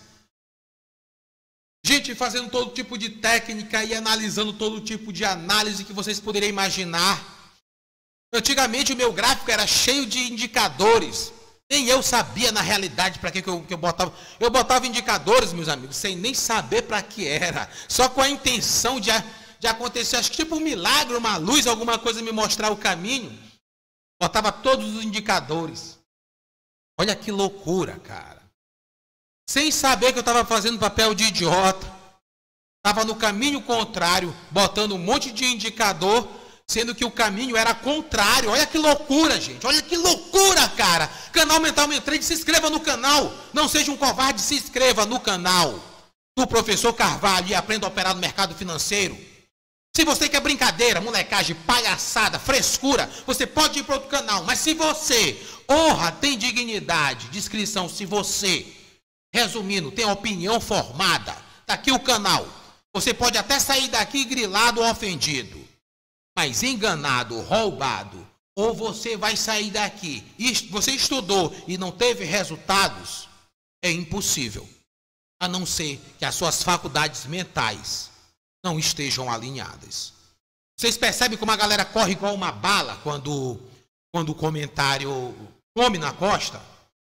Gente, fazendo todo tipo de técnica e analisando todo tipo de análise que vocês poderiam imaginar. Antigamente o meu gráfico era cheio de indicadores. Nem eu sabia na realidade para que, que, eu, que eu botava. Eu botava indicadores, meus amigos, sem nem saber para que era. Só com a intenção de, de acontecer, acho que tipo um milagre, uma luz, alguma coisa me mostrar o caminho. Botava todos os indicadores. Olha que loucura, cara. Sem saber que eu estava fazendo papel de idiota. Estava no caminho contrário, botando um monte de indicador, sendo que o caminho era contrário. Olha que loucura, gente. Olha que loucura, cara. Canal Mentalmente Trade, se inscreva no canal. Não seja um covarde, se inscreva no canal do professor Carvalho e aprenda a operar no mercado financeiro. Se você quer brincadeira, molecagem, palhaçada, frescura, você pode ir para outro canal. Mas se você honra, tem dignidade, discrição, se você... Resumindo, tem opinião formada. Está aqui o canal. Você pode até sair daqui grilado ou ofendido. Mas enganado, roubado, ou você vai sair daqui, e você estudou e não teve resultados, é impossível. A não ser que as suas faculdades mentais não estejam alinhadas. Vocês percebem como a galera corre igual uma bala quando, quando o comentário come na costa?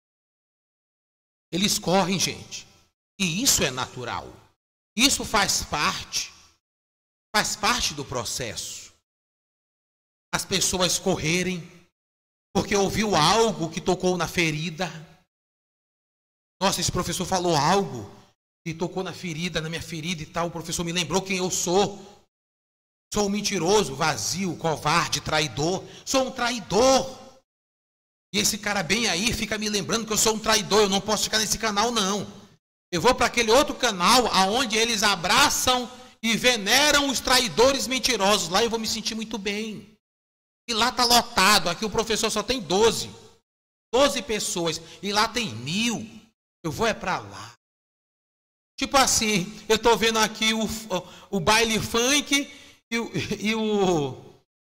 Eles correm, gente. E isso é natural. Isso faz parte. Faz parte do processo. As pessoas correrem porque ouviu algo que tocou na ferida. Nossa, esse professor falou algo que tocou na ferida, na minha ferida e tal. O professor me lembrou quem eu sou. Sou um mentiroso, vazio, covarde, traidor. Sou um traidor. E esse cara bem aí fica me lembrando que eu sou um traidor, eu não posso ficar nesse canal, não. Eu vou para aquele outro canal, onde eles abraçam e veneram os traidores mentirosos. Lá eu vou me sentir muito bem. E lá está lotado, aqui o professor só tem doze. doze pessoas, e lá tem mil. Eu vou é para lá. Tipo assim, eu estou vendo aqui o, o, o baile funk e o... E o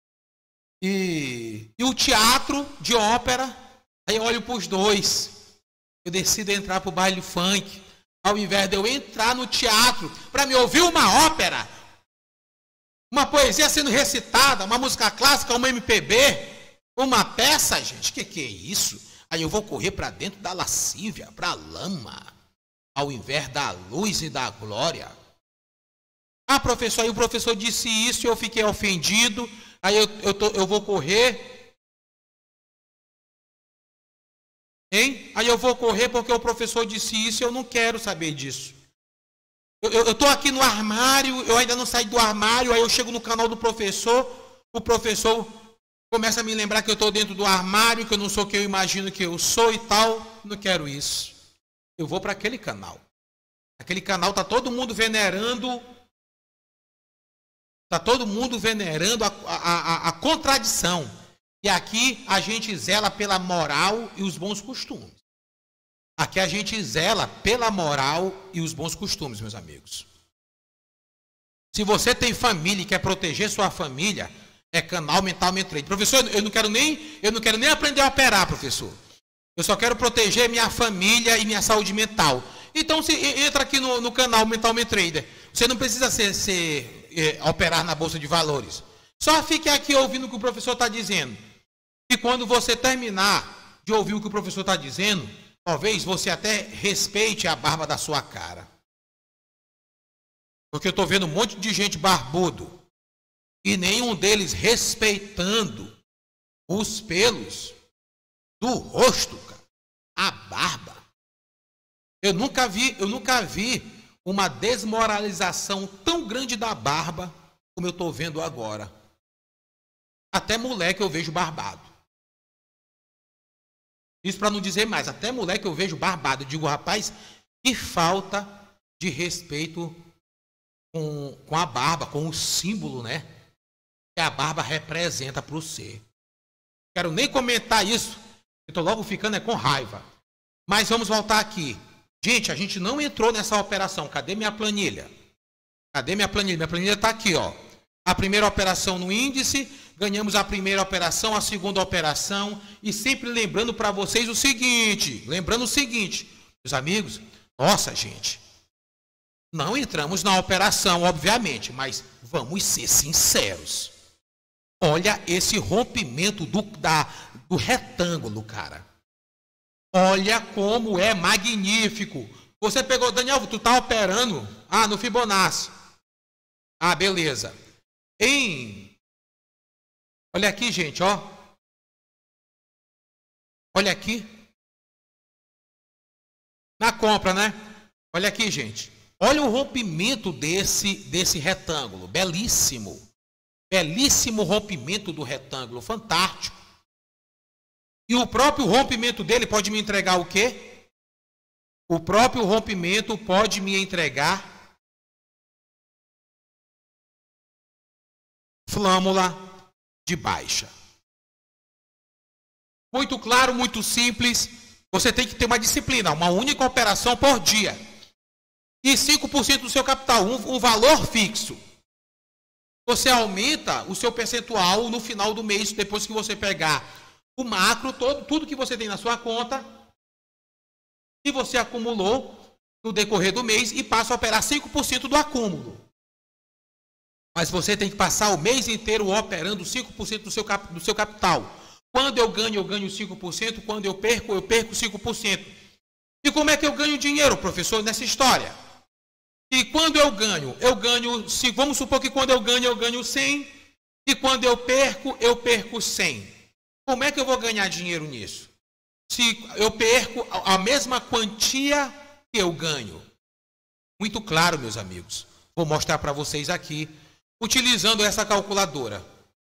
E, e o teatro de ópera, aí eu olho para os dois. Eu decido entrar para o baile funk, ao invés de eu entrar no teatro para me ouvir uma ópera, uma poesia sendo recitada, uma música clássica, uma M P B, uma peça, gente, que que é isso? Aí eu vou correr para dentro da lascívia, para a lama, ao invés da luz e da glória. Ah, professor, aí o professor disse isso e eu fiquei ofendido, aí eu, eu, tô, eu vou correr. Hein? Aí eu vou correr porque o professor disse isso e eu não quero saber disso. Eu estou aqui no armário, eu ainda não saí do armário, aí eu chego no canal do professor, o professor começa a me lembrar que eu estou dentro do armário, que eu não sou o que eu imagino que eu sou e tal. Não quero isso. Eu vou para aquele canal. Aquele canal está todo mundo venerando, está todo mundo venerando a, a, a, a contradição. E aqui a gente zela pela moral e os bons costumes. Aqui a gente zela pela moral e os bons costumes, meus amigos. Se você tem família e quer proteger sua família, é canal Mentalmente Trader. Professor, eu não quero nem, eu não quero nem aprender a operar, professor. Eu só quero proteger minha família e minha saúde mental. Então, se entra aqui no, no canal Mentalmente Trader. Você não precisa ser, ser, é, operar na Bolsa de Valores. Só fique aqui ouvindo o que o professor está dizendo. E quando você terminar de ouvir o que o professor está dizendo, talvez você até respeite a barba da sua cara. Porque eu estou vendo um monte de gente barbudo. E nenhum deles respeitando os pelos do rosto, cara. A barba. Eu nunca vi, eu nunca vi uma desmoralização tão grande da barba como eu estou vendo agora. Até moleque eu vejo barbado. Isso para não dizer mais, até moleque eu vejo barbado. Eu digo, rapaz, que falta de respeito com, com a barba, com o símbolo, né? Que a barba representa para o ser. Quero nem comentar isso, estou logo ficando é com raiva. Mas vamos voltar aqui. Gente, a gente não entrou nessa operação. Cadê minha planilha? Cadê minha planilha? Minha planilha está aqui, ó. A primeira operação no índice, ganhamos a primeira operação, a segunda operação, e sempre lembrando para vocês o seguinte, lembrando o seguinte, meus amigos, nossa, gente, não entramos na operação, obviamente, mas vamos ser sinceros. Olha esse rompimento do, da, do retângulo, cara. Olha como é magnífico. Você pegou, Daniel, tu tá operando? Ah, no Fibonacci. Ah, beleza. Em... Olha aqui, gente, ó. Olha aqui. Na compra, né? Olha aqui, gente. Olha o rompimento desse, desse retângulo. Belíssimo. Belíssimo rompimento do retângulo. Fantástico. E o próprio rompimento dele pode me entregar o quê? O próprio rompimento pode me entregar flâmula de baixa. Muito claro, muito simples. Você tem que ter uma disciplina, uma única operação por dia. E cinco por cento do seu capital, um, um valor fixo. Você aumenta o seu percentual no final do mês, depois que você pegar o macro, todo, tudo que você tem na sua conta, e você acumulou no decorrer do mês e passa a operar cinco por cento do acúmulo. Mas você tem que passar o mês inteiro operando cinco por cento do seu, cap, do seu capital. Quando eu ganho, eu ganho cinco por cento. Quando eu perco, eu perco cinco por cento. E como é que eu ganho dinheiro, professor, nessa história? E quando eu ganho, eu ganho, se, vamos supor que quando eu ganho, eu ganho cem. E quando eu perco, eu perco cem. Como é que eu vou ganhar dinheiro nisso? Se eu perco a mesma quantia que eu ganho. Muito claro, meus amigos. Vou mostrar para vocês aqui, utilizando essa calculadora.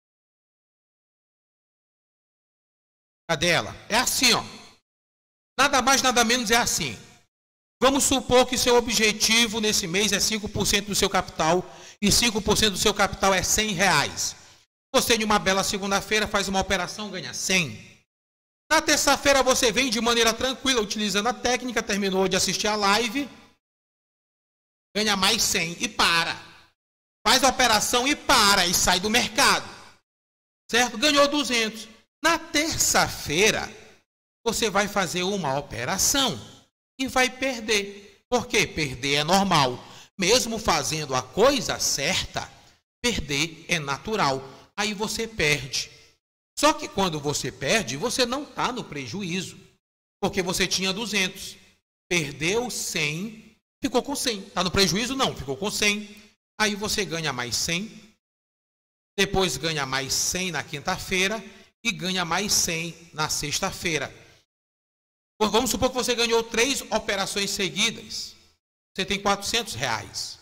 Cadê ela? É assim, ó. Nada mais, nada menos é assim. Vamos supor que seu objetivo nesse mês é cinco por cento do seu capital e cinco por cento do seu capital é cem reais. Você, de uma bela segunda-feira, faz uma operação, ganha cem. Na terça-feira, você vem de maneira tranquila, utilizando a técnica, terminou de assistir a live, ganha mais cem e para. Faz a operação e para, e sai do mercado. Certo? Ganhou duzentos. Na terça-feira, você vai fazer uma operação e vai perder. Por quê? Perder é normal. Mesmo fazendo a coisa certa, perder é natural. Aí você perde. Só que quando você perde, você não está no prejuízo. Porque você tinha duzentos. Perdeu cem, ficou com cem. Está no prejuízo? Não, ficou com cem. Aí você ganha mais cem. Depois ganha mais cem na quinta-feira e ganha mais cem na sexta-feira. Vamos supor que você ganhou três operações seguidas. Você tem quatrocentos reais.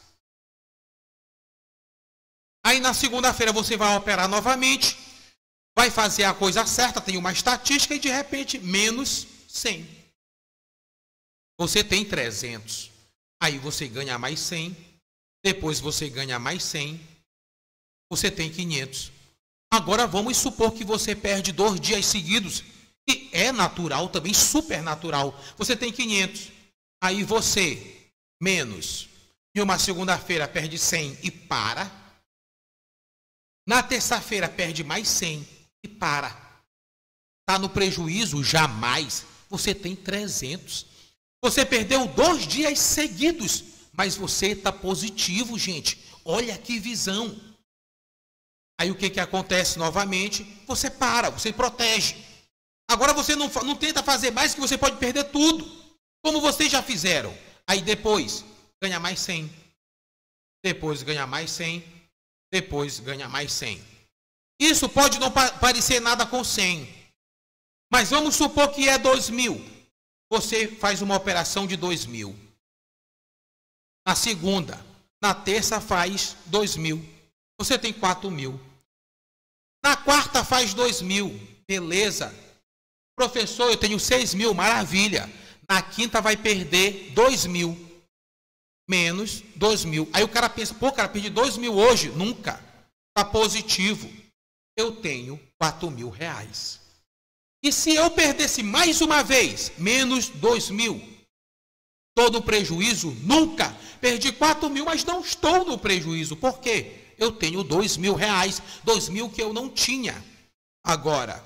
Aí na segunda-feira você vai operar novamente, vai fazer a coisa certa, tem uma estatística e de repente menos cem. Você tem trezentos. Aí você ganha mais cem, depois você ganha mais cem, você tem quinhentos. Agora vamos supor que você perde dois dias seguidos, que é natural também, super natural. Você tem quinhentos. Aí você, menos, e uma segunda-feira perde cem e para. Na terça-feira perde mais cem e para. Está no prejuízo? Jamais. Você tem trezentos. Você perdeu dois dias seguidos, mas você está positivo, gente. Olha que visão. Aí o que, que acontece novamente? Você para, você protege. Agora você não, não tenta fazer mais, que você pode perder tudo. Como vocês já fizeram. Aí depois, ganha mais cem. Depois ganha mais cem. Depois ganha mais cem. Isso pode não pa parecer nada com cem. Mas vamos supor que é dois mil. Você faz uma operação de dois mil. Na segunda, na terça faz dois mil. Você tem quatro mil. Na quarta faz dois mil. Beleza. Professor, eu tenho seis mil. Maravilha. Na quinta vai perder dois mil. Menos dois mil. Aí o cara pensa, pô, cara, perdi dois mil hoje. Nunca. Está positivo. Eu tenho quatro mil reais. E se eu perdesse mais uma vez, menos dois mil, todo o prejuízo? Nunca. Perdi quatro mil, mas não estou no prejuízo. Por quê? Eu tenho dois mil reais, dois mil que eu não tinha. Agora,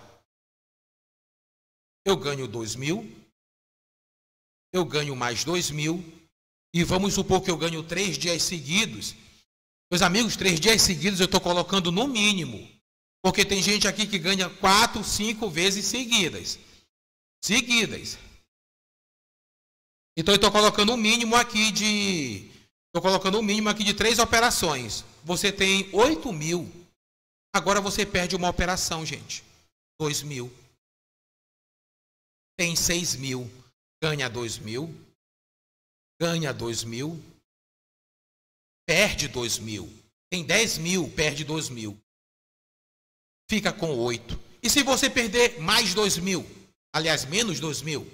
eu ganho dois mil, eu ganho mais dois mil, e vamos supor que eu ganho três dias seguidos. Meus amigos, três dias seguidos eu estou colocando no mínimo. Porque tem gente aqui que ganha quatro, cinco vezes seguidas. Seguidas. Então eu estou colocando um mínimo aqui de. Estou colocando um mínimo aqui de três operações. Você tem oito mil. Agora você perde uma operação, gente. dois mil. Tem seis mil. Ganha dois mil. Ganha dois mil. Perde dois mil. Tem dez mil, perde dois mil. Fica com oito. E se você perder mais dois mil? Aliás, menos dois mil?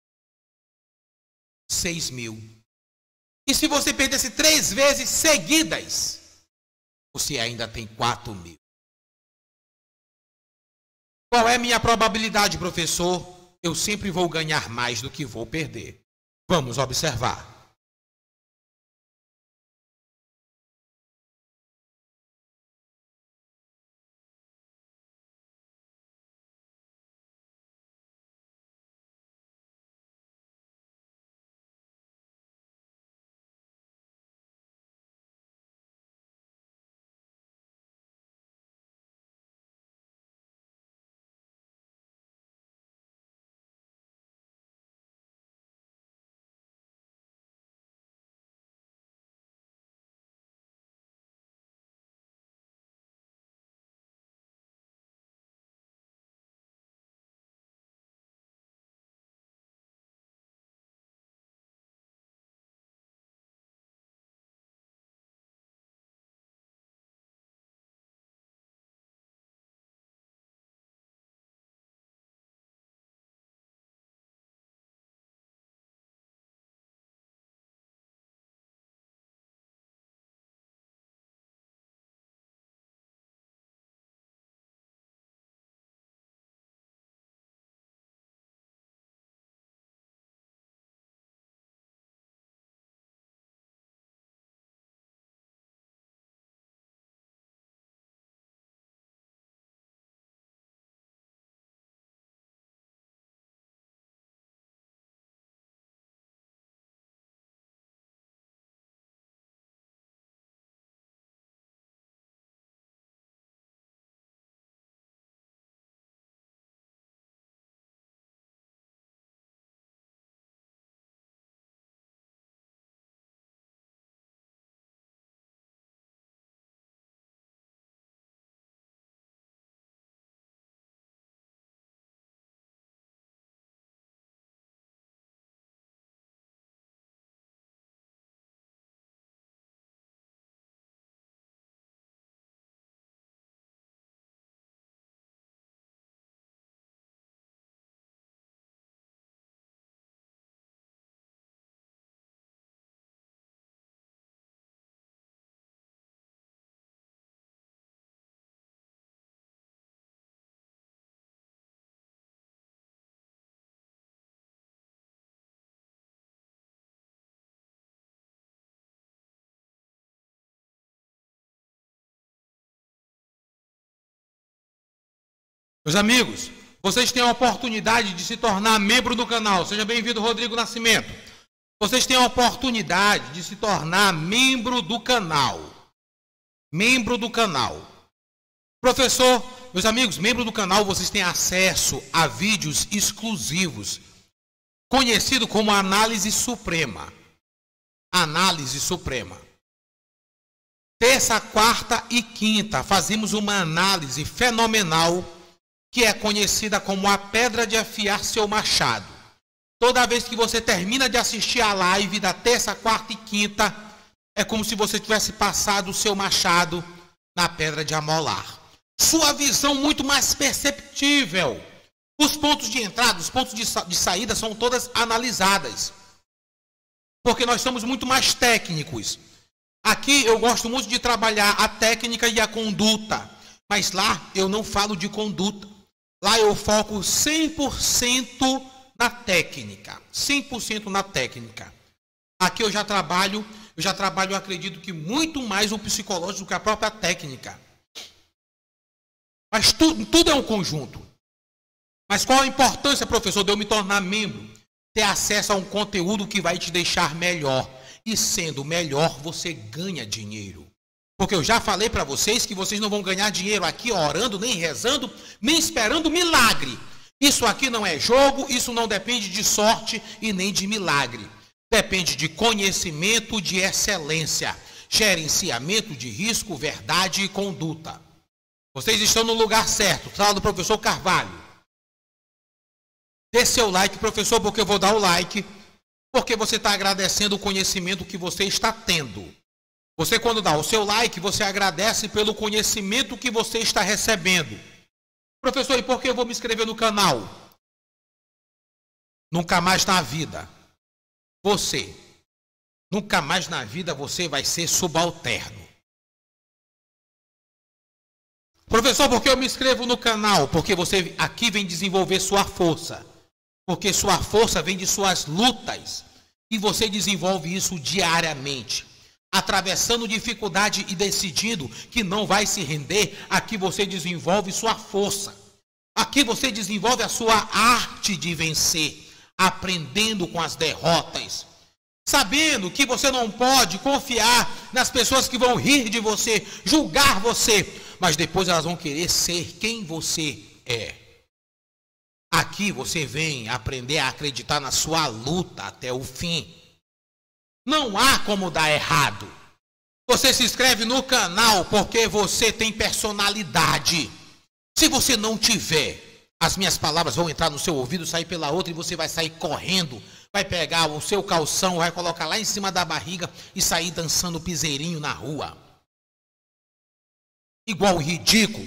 seis mil. E se você perdesse três vezes seguidas? Você ainda tem quatro mil. Qual é a minha probabilidade, professor? Eu sempre vou ganhar mais do que vou perder. Vamos observar. Meus amigos, vocês têm a oportunidade de se tornar membro do canal. Seja bem-vindo, Rodrigo Nascimento. Vocês têm a oportunidade de se tornar membro do canal. Membro do canal. Professor, meus amigos, membro do canal, vocês têm acesso a vídeos exclusivos, conhecido como Análise Suprema. Análise Suprema. Terça, quarta e quinta, fazemos uma análise fenomenal que é conhecida como a pedra de afiar seu machado. Toda vez que você termina de assistir a live da terça, quarta e quinta, é como se você tivesse passado o seu machado na pedra de amolar. Sua visão muito mais perceptível. Os pontos de entrada, os pontos de, sa de saída são todas analisadas. Porque nós somos muito mais técnicos. Aqui eu gosto muito de trabalhar a técnica e a conduta. Mas lá eu não falo de conduta. Lá eu foco cem por cento na técnica. cem por cento na técnica. Aqui eu já trabalho, eu já trabalho, eu acredito que muito mais o psicológico do que a própria técnica. Mas tudo, tudo é um conjunto. Mas qual a importância, professor, de eu me tornar membro? Ter acesso a um conteúdo que vai te deixar melhor. E sendo melhor, você ganha dinheiro. Porque eu já falei para vocês que vocês não vão ganhar dinheiro aqui orando, nem rezando, nem esperando milagre. Isso aqui não é jogo, isso não depende de sorte e nem de milagre. Depende de conhecimento, de excelência, gerenciamento de risco, verdade e conduta. Vocês estão no lugar certo, sala do professor Carvalho. Dê seu like, professor, porque eu vou dar o like, porque você está agradecendo o conhecimento que você está tendo. Você, quando dá o seu like, você agradece pelo conhecimento que você está recebendo. Professor, e por que eu vou me inscrever no canal? Nunca mais na vida. Você. Nunca mais na vida você vai ser subalterno. Professor, por que eu me inscrevo no canal? Porque você aqui vem desenvolver sua força. Porque sua força vem de suas lutas. E você desenvolve isso diariamente. Atravessando dificuldade e decidindo que não vai se render, aqui você desenvolve sua força. Aqui você desenvolve a sua arte de vencer, aprendendo com as derrotas. Sabendo que você não pode confiar nas pessoas que vão rir de você, julgar você, mas depois elas vão querer ser quem você é. Aqui você vem aprender a acreditar na sua luta até o fim. Não há como dar errado. Você se inscreve no canal porque você tem personalidade. Se você não tiver, as minhas palavras vão entrar no seu ouvido, sair pela outra e você vai sair correndo. Vai pegar o seu calção, vai colocar lá em cima da barriga e sair dançando piseirinho na rua. Igual ridículo.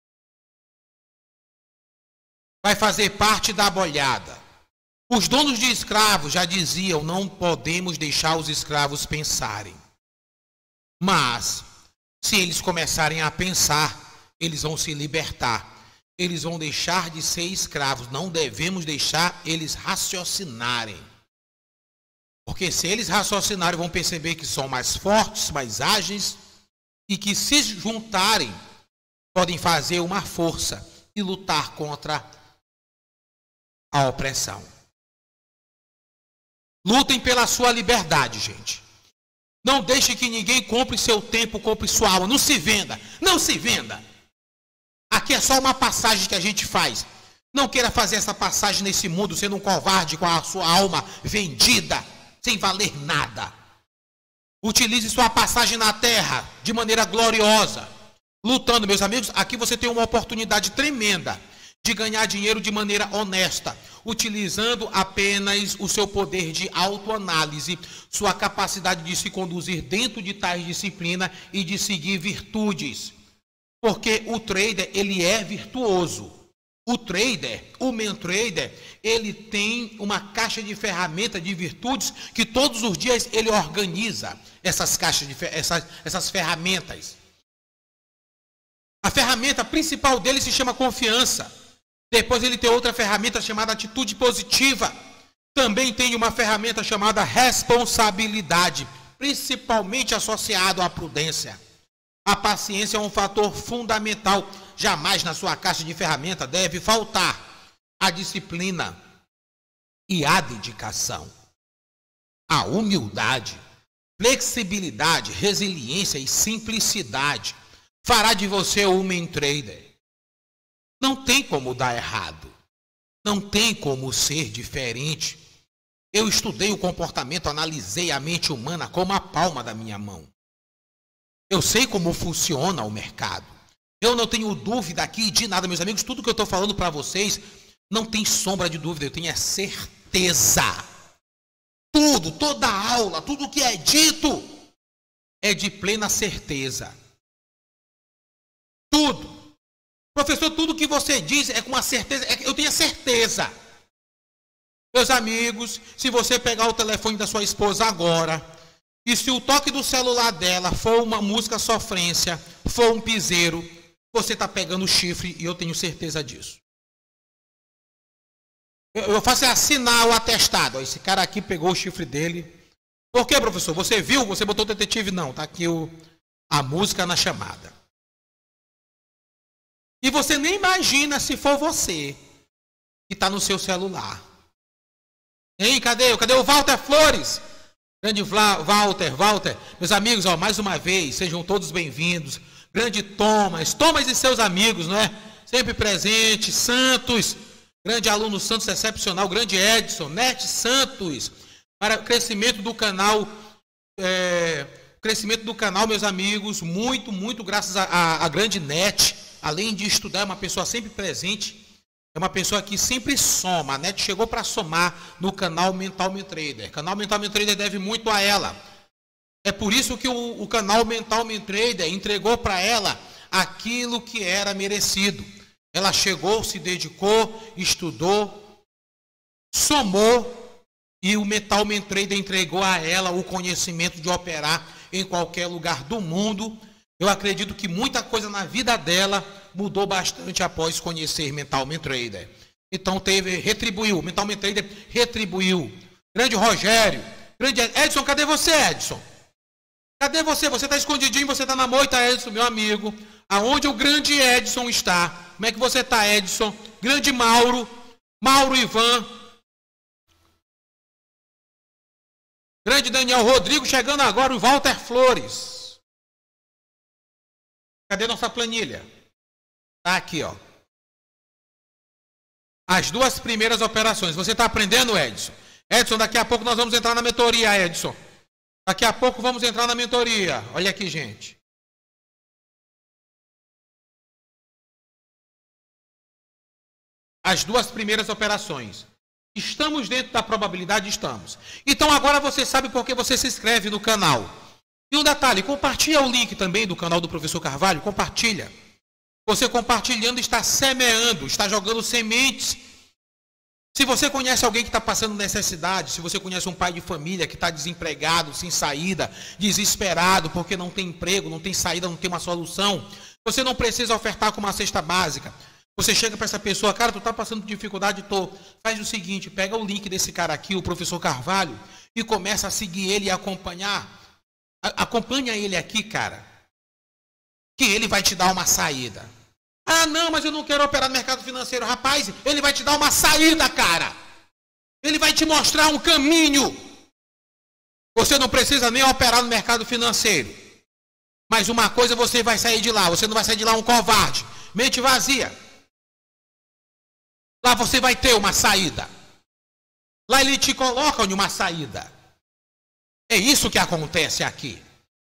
Vai fazer parte da bolhada. Os donos de escravos já diziam, não podemos deixar os escravos pensarem. Mas, se eles começarem a pensar, eles vão se libertar. Eles vão deixar de ser escravos. Não devemos deixar eles raciocinarem. Porque se eles raciocinarem, vão perceber que são mais fortes, mais ágeis, e que se juntarem, podem fazer uma força e lutar contra a opressão. Lutem pela sua liberdade, gente. Não deixe que ninguém compre seu tempo, compre sua alma. Não se venda, não se venda. Aqui é só uma passagem que a gente faz. Não queira fazer essa passagem nesse mundo sendo um covarde com a sua alma vendida, sem valer nada. Utilize sua passagem na terra de maneira gloriosa. Lutando, meus amigos, aqui você tem uma oportunidade tremenda de ganhar dinheiro de maneira honesta, utilizando apenas o seu poder de autoanálise, sua capacidade de se conduzir dentro de tais disciplina e de seguir virtudes. Porque o trader, ele é virtuoso. O trader, o main trader, ele tem uma caixa de ferramentas de virtudes que todos os dias ele organiza essas caixas de essas, essas ferramentas. A ferramenta principal dele se chama confiança. Depois ele tem outra ferramenta chamada atitude positiva. Também tem uma ferramenta chamada responsabilidade, principalmente associado à prudência. A paciência é um fator fundamental, jamais na sua caixa de ferramenta deve faltar a disciplina e a dedicação, a humildade, flexibilidade, resiliência e simplicidade fará de você um woman trader. Não tem como dar errado. Não tem como ser diferente. Eu estudei o comportamento, analisei a mente humana como a palma da minha mão. Eu sei como funciona o mercado. Eu não tenho dúvida aqui de nada, meus amigos. Tudo que eu estou falando para vocês, não tem sombra de dúvida. Eu tenho a certeza. Tudo, toda a aula, tudo que é dito é de plena certeza. Tudo. Professor, tudo que você diz é com uma certeza, é, eu tenho a certeza. Meus amigos, se você pegar o telefone da sua esposa agora, e se o toque do celular dela for uma música sofrência, for um piseiro, você está pegando o chifre e eu tenho certeza disso. Eu, eu faço é assinar o atestado. Esse cara aqui pegou o chifre dele. Por quê, professor? Você viu? Você botou o detetive? Não, está aqui o, a música na chamada. E você nem imagina se for você que está no seu celular. Hein, cadê? Cadê o Walter Flores? Grande Walter, Walter. Meus amigos, ó, mais uma vez, sejam todos bem-vindos. Grande Thomas, Thomas e seus amigos, não é? Sempre presente. Santos, grande aluno Santos excepcional. Grande Edson, Net Santos. Para o crescimento do canal, é, crescimento do canal, meus amigos, muito, muito graças à grande Net. Além de estudar, é uma pessoa sempre presente, é uma pessoa que sempre soma. A Net chegou para somar no canal Mental Man Trader. O canal Mental Man Trader deve muito a ela. É por isso que o, o canal Mental Man Trader entregou para ela aquilo que era merecido. Ela chegou, se dedicou, estudou, somou, e o Mental Man Trader entregou a ela o conhecimento de operar em qualquer lugar do mundo. Eu acredito que muita coisa na vida dela mudou bastante após conhecer Mental Man Trader. Então teve, retribuiu, Mental Man Trader retribuiu. Grande Rogério, grande Edson, cadê você, Edson? Cadê você? Você está escondidinho, você está na moita, Edson, meu amigo. Aonde o grande Edson está? Como é que você está, Edson? Grande Mauro, Mauro Ivan. Grande Daniel Rodrigo, chegando agora o Walter Flores. Cadê nossa planilha? Está aqui, ó. As duas primeiras operações. Você está aprendendo, Edson? Edson, daqui a pouco nós vamos entrar na mentoria, Edson. Daqui a pouco vamos entrar na mentoria. Olha aqui, gente. As duas primeiras operações. Estamos dentro da probabilidade? Estamos. Então agora você sabe por que você se inscreve no canal. E um detalhe, compartilha o link também do canal do professor Carvalho, compartilha. Você compartilhando está semeando, está jogando sementes. Se você conhece alguém que está passando necessidade, se você conhece um pai de família que está desempregado, sem saída, desesperado, porque não tem emprego, não tem saída, não tem uma solução, você não precisa ofertar com uma cesta básica. Você chega para essa pessoa, cara, tu está passando por dificuldade, tô. Faz o seguinte, pega o link desse cara aqui, o professor Carvalho, e começa a seguir ele e acompanhar. Acompanha ele aqui, cara, que ele vai te dar uma saída. Ah, não, mas eu não quero operar no mercado financeiro. Rapaz, ele vai te dar uma saída, cara. Ele vai te mostrar um caminho. Você não precisa nem operar no mercado financeiro. Mas uma coisa você vai sair de lá. Você não vai sair de lá um covarde. Mente vazia. Lá você vai ter uma saída. Lá ele te coloca em uma saída. É isso que acontece aqui.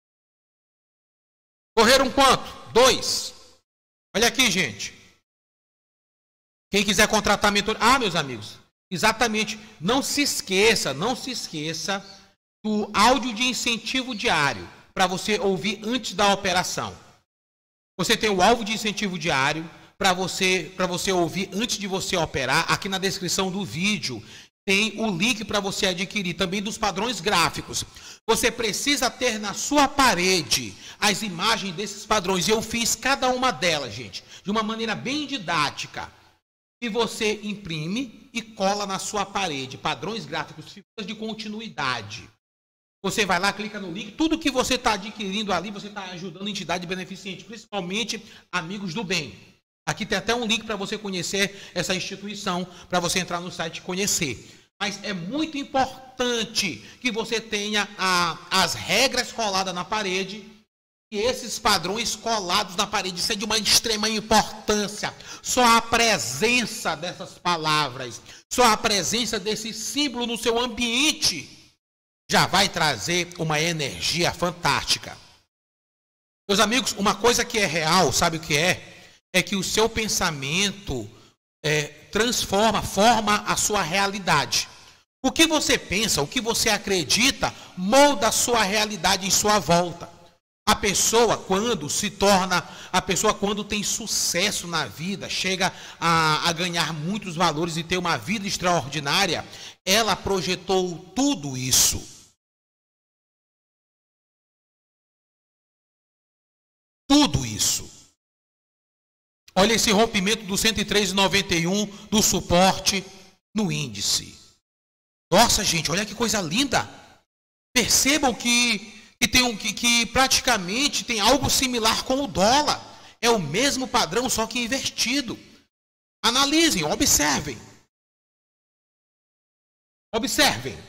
Correram quanto? Dois. Olha aqui, gente. Quem quiser contratar mentor... Ah, meus amigos, exatamente. Não se esqueça, não se esqueça do áudio de incentivo diário para você ouvir antes da operação. Você tem o alvo de incentivo diário para você, para você ouvir antes de você operar. Aqui na descrição do vídeo tem o link para você adquirir também dos padrões gráficos. Você precisa ter na sua parede as imagens desses padrões. Eu fiz cada uma delas, gente, de uma maneira bem didática. E você imprime e cola na sua parede. Padrões gráficos, figuras de continuidade. Você vai lá, clica no link. Tudo que você está adquirindo ali, você está ajudando a entidade beneficente, principalmente amigos do bem. Aqui tem até um link para você conhecer essa instituição, para você entrar no site e conhecer. Mas é muito importante que você tenha a, as regras coladas na parede, e esses padrões colados na parede. Isso é de uma extrema importância. Só a presença dessas palavras, só a presença desse símbolo no seu ambiente já vai trazer uma energia fantástica. Meus amigos, uma coisa que é real, sabe o que é? É que o seu pensamento é, transforma, forma a sua realidade. O que você pensa, o que você acredita, molda a sua realidade em sua volta. A pessoa, quando se torna, a pessoa quando tem sucesso na vida, chega a, a ganhar muitos valores e ter uma vida extraordinária, ela projetou tudo isso. Tudo isso. Olha esse rompimento do cento e três vírgula noventa e um do suporte no índice. Nossa, gente, olha que coisa linda. Percebam que, que, tem um, que, que praticamente tem algo similar com o dólar. É o mesmo padrão, só que invertido. Analisem, observem. Observem.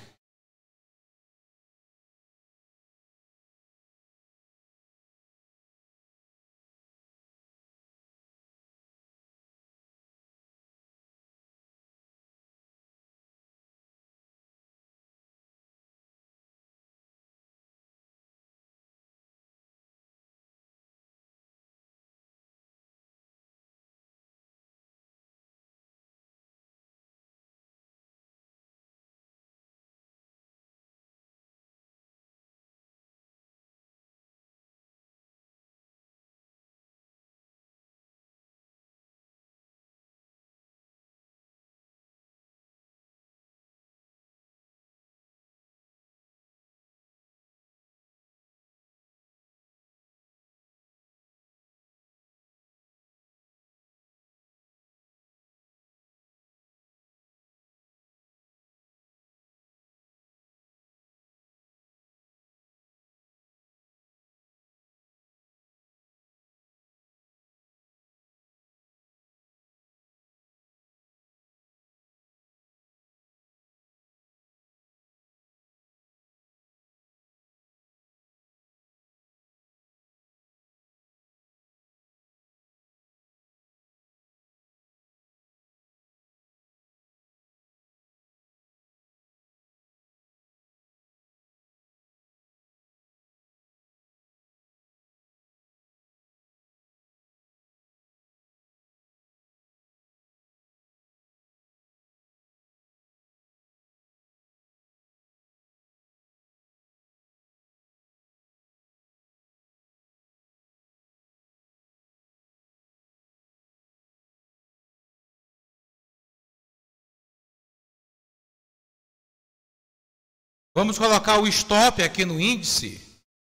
Vamos colocar o stop aqui no índice.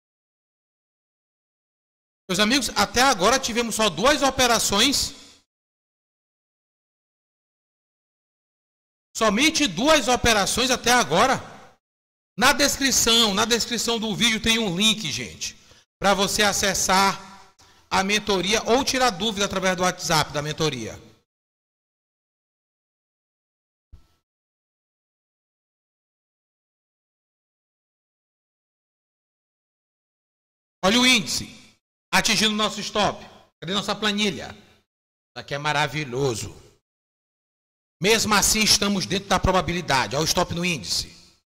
Meus amigos, até agora tivemos só duas operações. Somente duas operações até agora. Na descrição, na descrição do vídeo tem um link, gente, para você acessar a mentoria ou tirar dúvida através do WhatsApp da mentoria. Olha o índice, atingindo nosso stop. Cadê nossa planilha? Isso aqui é maravilhoso. Mesmo assim, estamos dentro da probabilidade. Olha o stop no índice.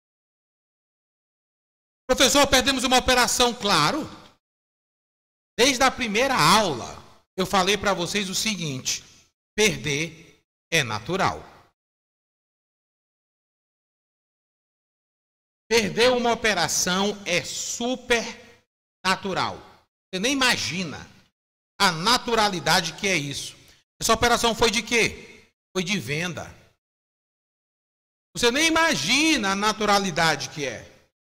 Professor, perdemos uma operação, claro. Desde a primeira aula, eu falei para vocês o seguinte: perder é natural. Perder uma operação é super natural. Você nem imagina a naturalidade que é isso. Essa operação foi de quê? Foi de venda. Você nem imagina a naturalidade que é.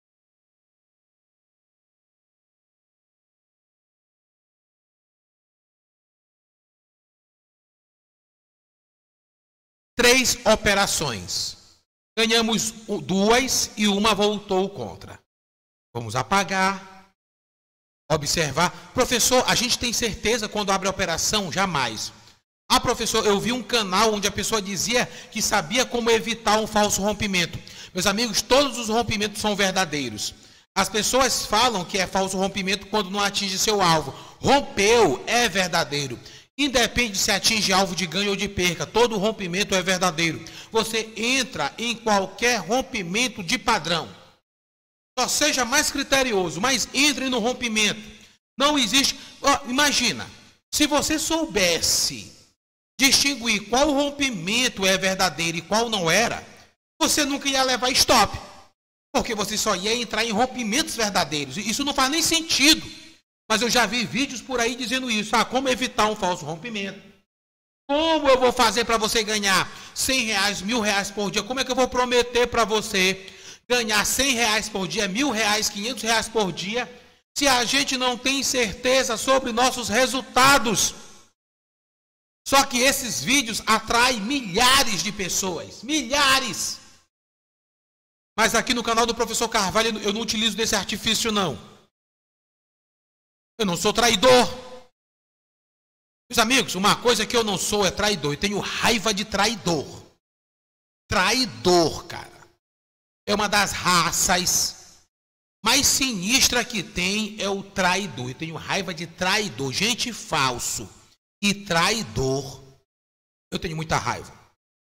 Três operações. Ganhamos duas e uma voltou contra. Vamos apagar. Observar. Professor, a gente tem certeza quando abre a operação? Jamais. Ah, professor, eu vi um canal onde a pessoa dizia que sabia como evitar um falso rompimento. Meus amigos, todos os rompimentos são verdadeiros. As pessoas falam que é falso rompimento quando não atinge seu alvo. Rompeu, é verdadeiro. Independe se atinge alvo de ganho ou de perca, todo rompimento é verdadeiro. Você entra em qualquer rompimento de padrão. Só seja mais criterioso, mas entre no rompimento. Não existe... Oh, imagina, se você soubesse distinguir qual rompimento é verdadeiro e qual não era, você nunca ia levar stop. Porque você só ia entrar em rompimentos verdadeiros. Isso não faz nem sentido. Mas eu já vi vídeos por aí dizendo isso. Ah, como evitar um falso rompimento? Como eu vou fazer para você ganhar cem reais, mil reais por dia? Como é que eu vou prometer para você ganhar cem reais por dia, mil reais, quinhentos reais por dia, se a gente não tem certeza sobre nossos resultados? Só que esses vídeos atraem milhares de pessoas. Milhares! Mas aqui no canal do professor Carvalho eu não utilizo desse artifício, não. Eu não sou traidor. Meus amigos, uma coisa que eu não sou é traidor. Eu tenho raiva de traidor. Traidor, cara. É uma das raças mais sinistras que tem, é o traidor. Eu tenho raiva de traidor. Gente falso e traidor. Eu tenho muita raiva.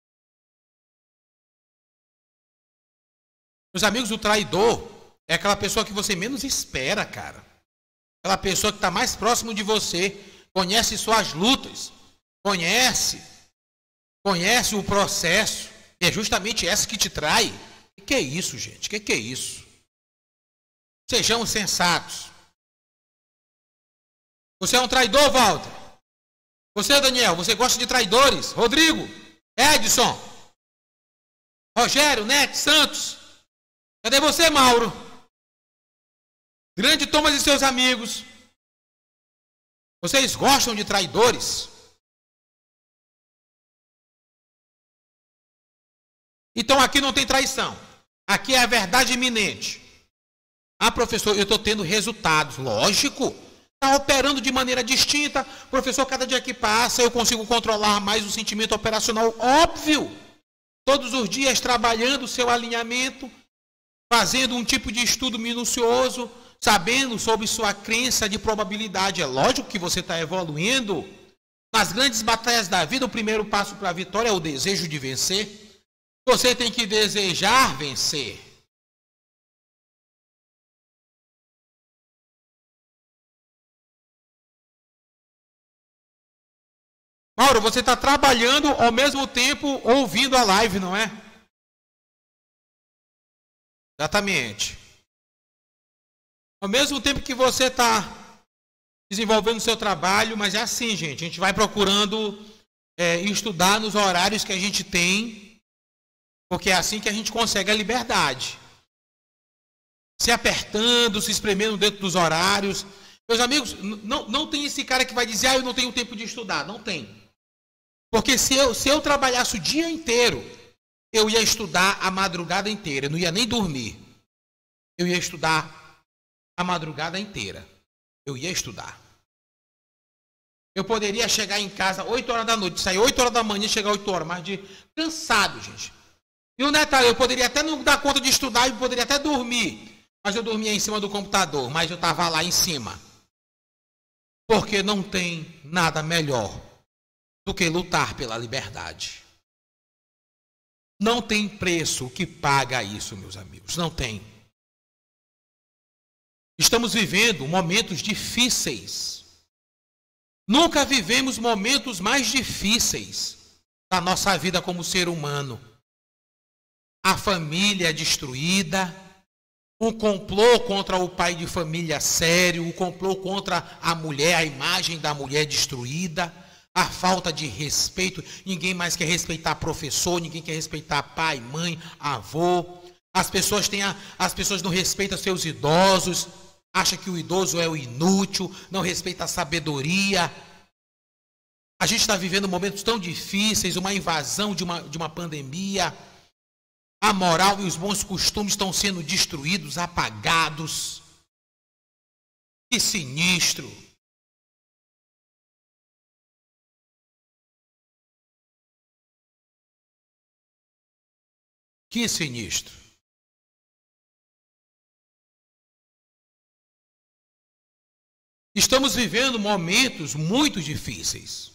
Meus amigos, o traidor é aquela pessoa que você menos espera, cara. Aquela pessoa que está mais próximo de você, conhece suas lutas, conhece, conhece o processo, e é justamente essa que te trai. O que é isso, gente? O que, que é isso? Sejamos sensatos. Você é um traidor, Walter? Você, Daniel, você gosta de traidores? Rodrigo, Edson, Rogério, Neto, Santos. Cadê você, Mauro? Grande Thomas e seus amigos. Vocês gostam de traidores? Então aqui não tem traição. Aqui é a verdade iminente. Ah, professor, eu estou tendo resultados. Lógico. Está operando de maneira distinta. Professor, cada dia que passa eu consigo controlar mais o sentimento operacional. Óbvio. Todos os dias trabalhando o seu alinhamento, fazendo um tipo de estudo minucioso, sabendo sobre sua crença de probabilidade. É lógico que você está evoluindo. Nas grandes batalhas da vida, o primeiro passo para a vitória é o desejo de vencer. Você tem que desejar vencer. Mauro, você está trabalhando ao mesmo tempo ouvindo a live, não é? Exatamente. Ao mesmo tempo que você está desenvolvendo o seu trabalho, mas é assim, gente, a gente vai procurando é, estudar nos horários que a gente tem, porque é assim que a gente consegue a liberdade. Se apertando, se espremendo dentro dos horários. Meus amigos, não, não tem esse cara que vai dizer, ah, eu não tenho tempo de estudar. Não tem. Porque se eu, se eu trabalhasse o dia inteiro, eu ia estudar a madrugada inteira, eu não ia nem dormir. Eu ia estudar a madrugada inteira. Eu ia estudar. Eu poderia chegar em casa oito horas da noite, sair oito horas da manhã e chegar oito horas, mas de cansado, gente. E o detalhe, eu poderia até não dar conta de estudar, eu poderia até dormir, mas eu dormia em cima do computador, mas eu estava lá em cima. Porque não tem nada melhor do que lutar pela liberdade. Não tem preço que paga isso, meus amigos. Não tem. Estamos vivendo momentos difíceis. Nunca vivemos momentos mais difíceis da nossa vida como ser humano. A família destruída, o complô contra o pai de família sério, o complô contra a mulher, a imagem da mulher destruída, a falta de respeito. Ninguém mais quer respeitar professor, ninguém quer respeitar pai, mãe, avô. As pessoas têm a, as pessoas não respeitam seus idosos. Acha que o idoso é o inútil, não respeita a sabedoria. A gente está vivendo momentos tão difíceis, uma invasão de uma, de uma pandemia. A moral e os bons costumes estão sendo destruídos, apagados. Que sinistro. Que sinistro. Estamos vivendo momentos muito difíceis.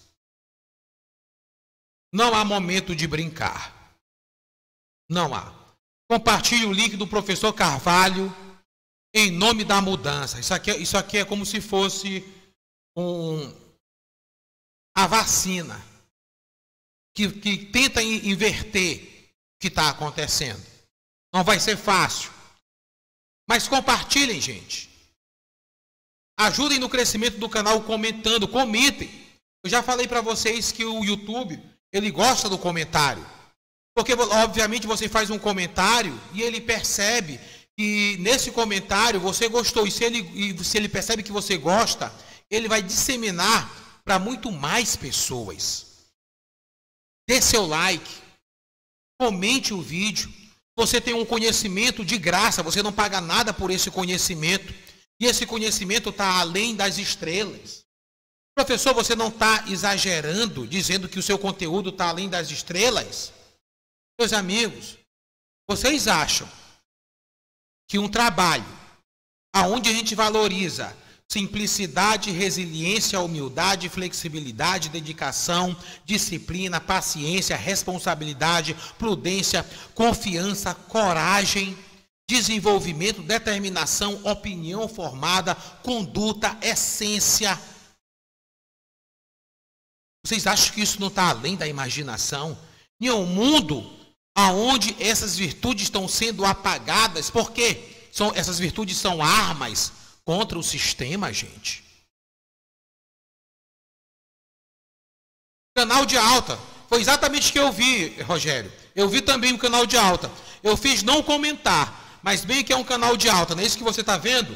Não há momento de brincar. Não há. Compartilhe o link do professor Carvalho em nome da mudança. Isso aqui, é- isso aqui é como se fosse um, a vacina que, que tenta in- inverter o que está acontecendo. Não vai ser fácil. Mas compartilhem, gente. Ajudem no crescimento do canal comentando. Comentem. Eu já falei para vocês que o YouTube, ele gosta do comentário. Porque, obviamente, você faz um comentário e ele percebe que nesse comentário você gostou. E se ele, e se ele percebe que você gosta, ele vai disseminar para muito mais pessoas. Dê seu like. Comente o vídeo. Você tem um conhecimento de graça. Você não paga nada por esse conhecimento. E esse conhecimento está além das estrelas. Professor, você não está exagerando, dizendo que o seu conteúdo está além das estrelas? Meus amigos, vocês acham que um trabalho aonde a gente valoriza simplicidade, resiliência, humildade, flexibilidade, dedicação, disciplina, paciência, responsabilidade, prudência, confiança, coragem, desenvolvimento, determinação, opinião formada, conduta, essência. Vocês acham que isso não está além da imaginação? Em um mundo onde essas virtudes estão sendo apagadas, porque são, essas virtudes são armas contra o sistema, gente. Canal de alta. Foi exatamente o que eu vi, Rogério. Eu vi também o canal de alta. Eu fiz não comentar. Mas bem que é um canal de alta, não é isso que você está vendo?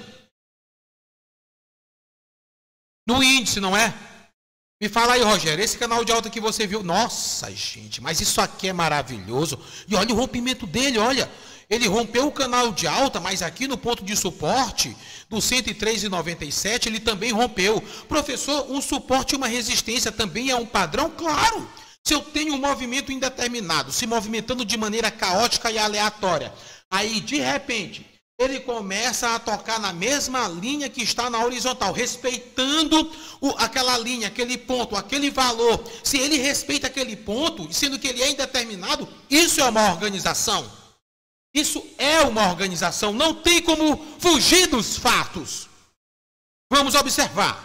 No índice, não é? Me fala aí, Rogério, esse canal de alta que você viu. Nossa, gente, mas isso aqui é maravilhoso. E olha o rompimento dele, olha. Ele rompeu o canal de alta, mas aqui no ponto de suporte, do cento e três vírgula noventa e sete, ele também rompeu. Professor, um suporte e uma resistência também é um padrão? Claro. Se eu tenho um movimento indeterminado, se movimentando de maneira caótica e aleatória, aí, de repente, ele começa a tocar na mesma linha que está na horizontal, respeitando o, aquela linha, aquele ponto, aquele valor. Se ele respeita aquele ponto, sendo que ele é indeterminado, isso é uma organização. Isso é uma organização. Não tem como fugir dos fatos. Vamos observar.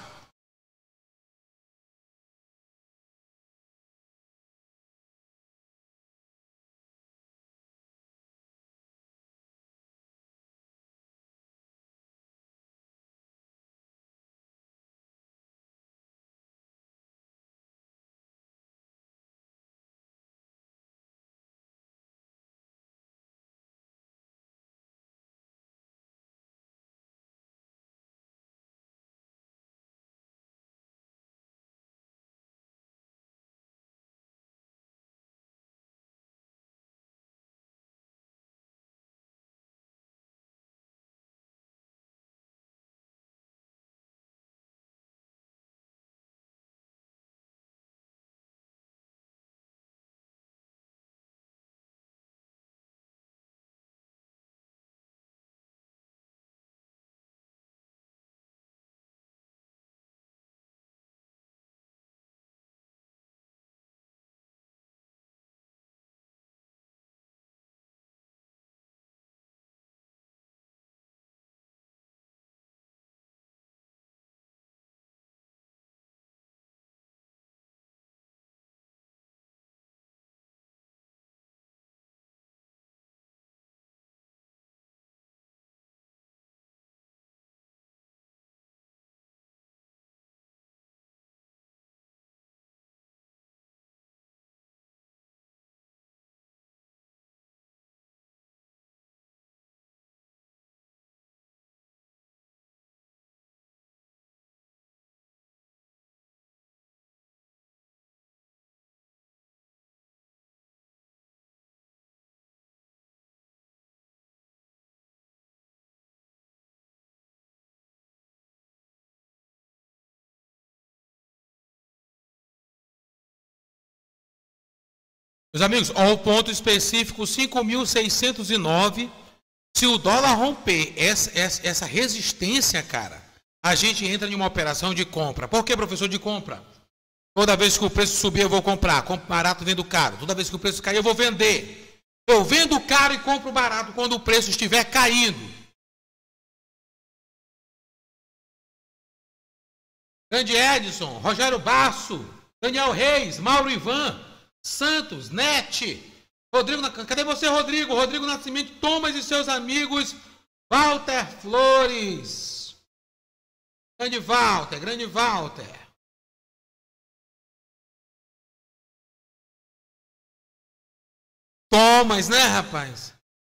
Meus amigos, ó, o ponto específico cinco mil seiscentos e nove, se o dólar romper essa, essa, essa resistência, cara, a gente entra em uma operação de compra. Por que, professor, de compra? Toda vez que o preço subir, eu vou comprar. Compro barato, vendo caro. Toda vez que o preço cair, eu vou vender. Eu vendo caro e compro barato quando o preço estiver caindo. Grande Edson, Rogério Basso, Daniel Reis, Mauro Ivan, Santos, Nete, Rodrigo, cadê você, Rodrigo? Rodrigo Nascimento, Thomas e seus amigos, Walter Flores. Grande Walter, grande Walter. Thomas, né, rapaz?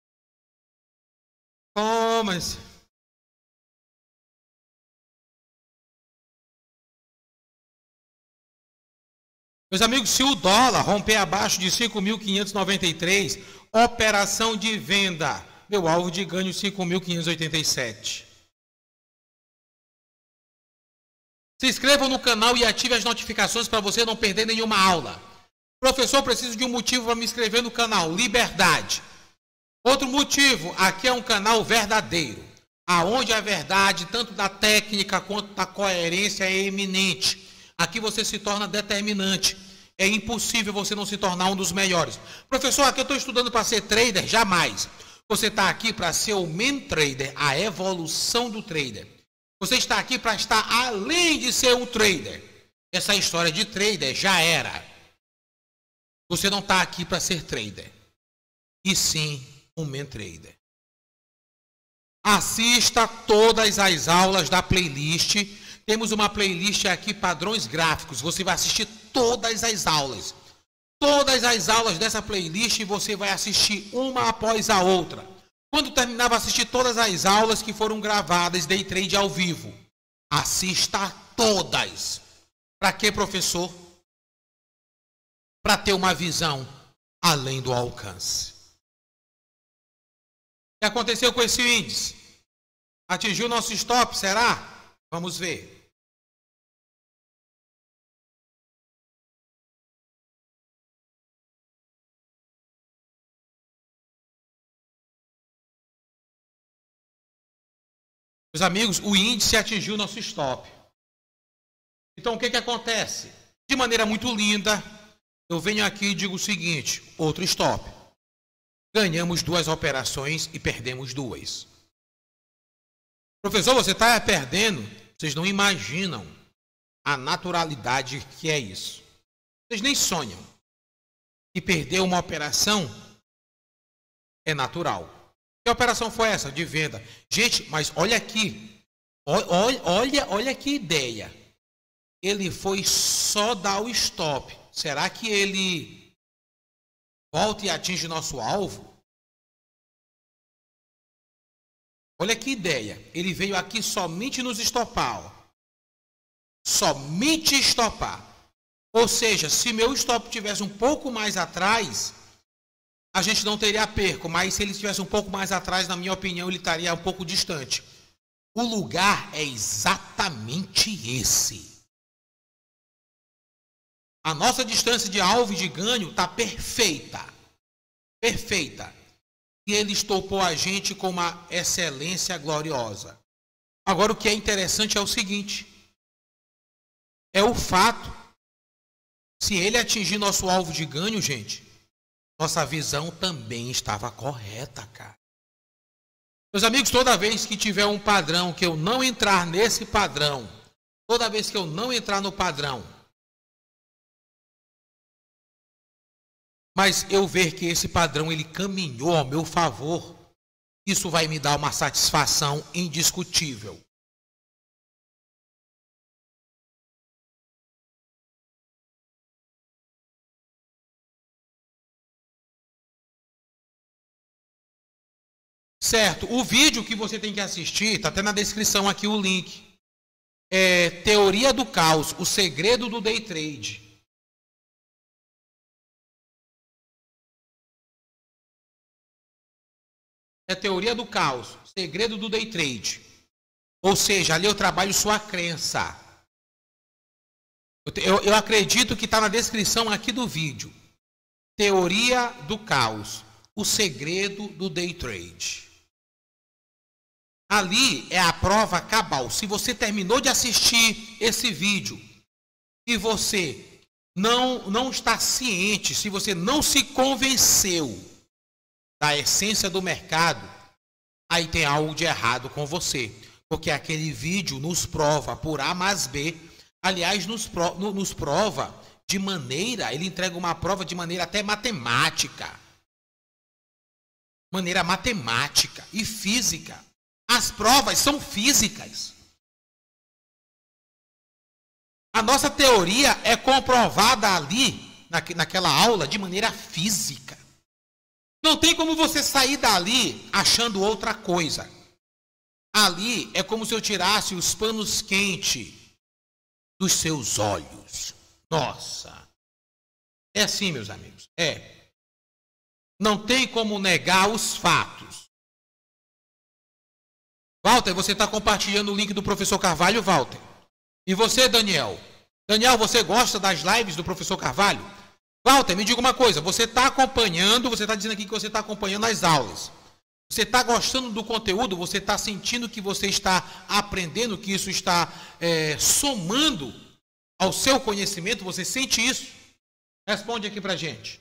Thomas. Meus amigos, se o dólar romper abaixo de cinco mil quinhentos e noventa e três, operação de venda, meu alvo de ganho cinco mil quinhentos e oitenta e sete. Se inscrevam no canal e ative as notificações para você não perder nenhuma aula. Professor, preciso de um motivo para me inscrever no canal. Liberdade. Outro motivo, aqui é um canal verdadeiro, aonde a verdade, tanto da técnica quanto da coerência, é eminente. Aqui você se torna determinante. É impossível você não se tornar um dos melhores. Professor, aqui eu estou estudando para ser trader? Jamais. Você está aqui para ser o main trader, a evolução do trader. Você está aqui para estar além de ser um trader. Essa história de trader já era. Você não está aqui para ser trader, e sim um main trader. Assista todas as aulas da playlist. Temos uma playlist aqui, padrões gráficos. Você vai assistir todas as aulas. Todas as aulas dessa playlist você vai assistir uma após a outra. Quando terminar, vai assistir todas as aulas que foram gravadas, Day Trade ao vivo. Assista todas. Para quê, professor? Para ter uma visão além do alcance. O que aconteceu com esse índice? Atingiu nosso stop, será? Vamos ver. Meus amigos, o índice atingiu o nosso stop. Então, o que que acontece? De maneira muito linda, eu venho aqui e digo o seguinte, outro stop. Ganhamos duas operações e perdemos duas. Professor, você está perdendo? Vocês não imaginam a naturalidade que é isso. Vocês nem sonham. E perder uma operação é natural. Que operação foi essa? De venda. Gente, mas olha aqui. Olha, olha, olha que ideia. Ele foi só dar o stop. Será que ele volta e atinge nosso alvo? Olha que ideia. Ele veio aqui somente nos estopar. Ó. Somente estopar. Ou seja, se meu stop tivesse um pouco mais atrás, a gente não teria perco, mas se ele estivesse um pouco mais atrás, na minha opinião, ele estaria um pouco distante. O lugar é exatamente esse. A nossa distância de alvo e de ganho está perfeita. Perfeita. E ele estopou a gente com uma excelência gloriosa. Agora, o que é interessante é o seguinte. É o fato, se ele atingir nosso alvo de ganho, gente, nossa visão também estava correta, cara. Meus amigos, toda vez que tiver um padrão que eu não entrar nesse padrão, toda vez que eu não entrar no padrão, mas eu ver que esse padrão ele caminhou ao meu favor, isso vai me dar uma satisfação indiscutível. Certo, o vídeo que você tem que assistir, está até na descrição aqui o link. É Teoria do Caos, o segredo do Day Trade. É Teoria do Caos, segredo do Day Trade. Ou seja, ali eu trabalho sua crença. Eu, eu, eu acredito que está na descrição aqui do vídeo. Teoria do caos, o segredo do day trade. Ali é a prova cabal. Se você terminou de assistir esse vídeo e você não, não está ciente, se você não se convenceu da essência do mercado, aí tem algo de errado com você. Porque aquele vídeo nos prova por A mais B, aliás, nos, pro, nos prova de maneira, ele entrega uma prova de maneira até matemática. Maneira matemática e física. As provas são físicas. A nossa teoria é comprovada ali, naquela aula, de maneira física. Não tem como você sair dali achando outra coisa. Ali é como se eu tirasse os panos quentes dos seus olhos. Nossa. É assim, meus amigos. É. Não tem como negar os fatos. Walter, você está compartilhando o link do professor Carvalho, Walter? E você, Daniel? Daniel, você gosta das lives do professor Carvalho? Walter, me diga uma coisa. Você está acompanhando, você está dizendo aqui que você está acompanhando as aulas. Você está gostando do conteúdo? Você está sentindo que você está aprendendo, que isso está é, somando ao seu conhecimento? Você sente isso? Responde aqui para a gente.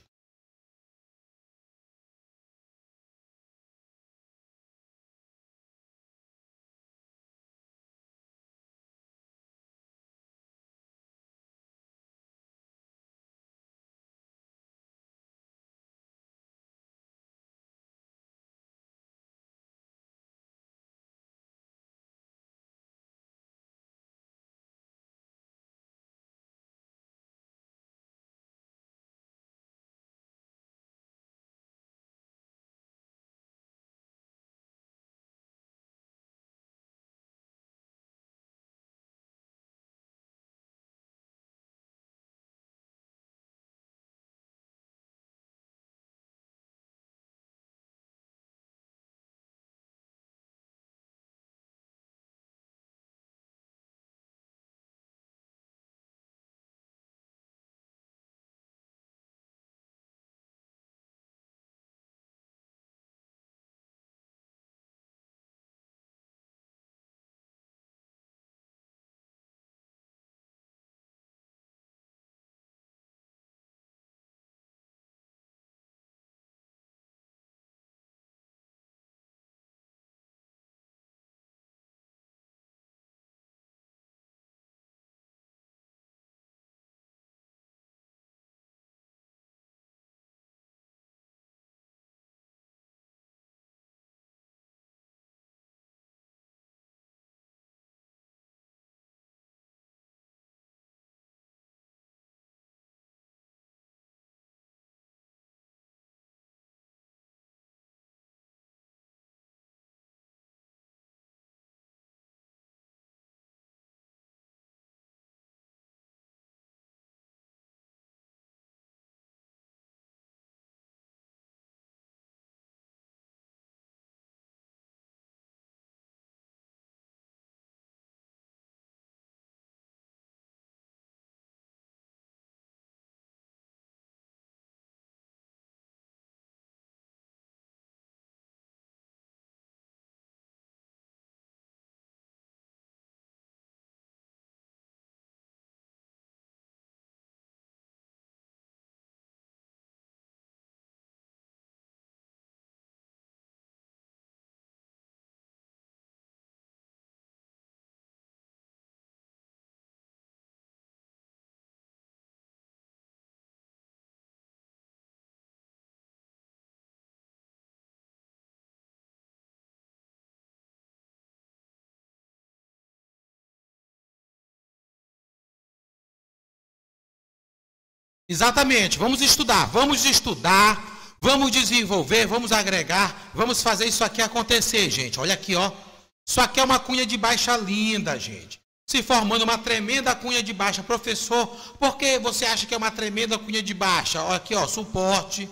Exatamente, vamos estudar, vamos estudar, vamos desenvolver, vamos agregar, vamos fazer isso aqui acontecer, gente. Olha aqui, ó. Isso aqui é uma cunha de baixa linda, gente. Se formando uma tremenda cunha de baixa. Professor, por que você acha que é uma tremenda cunha de baixa? Olha aqui, ó, suporte.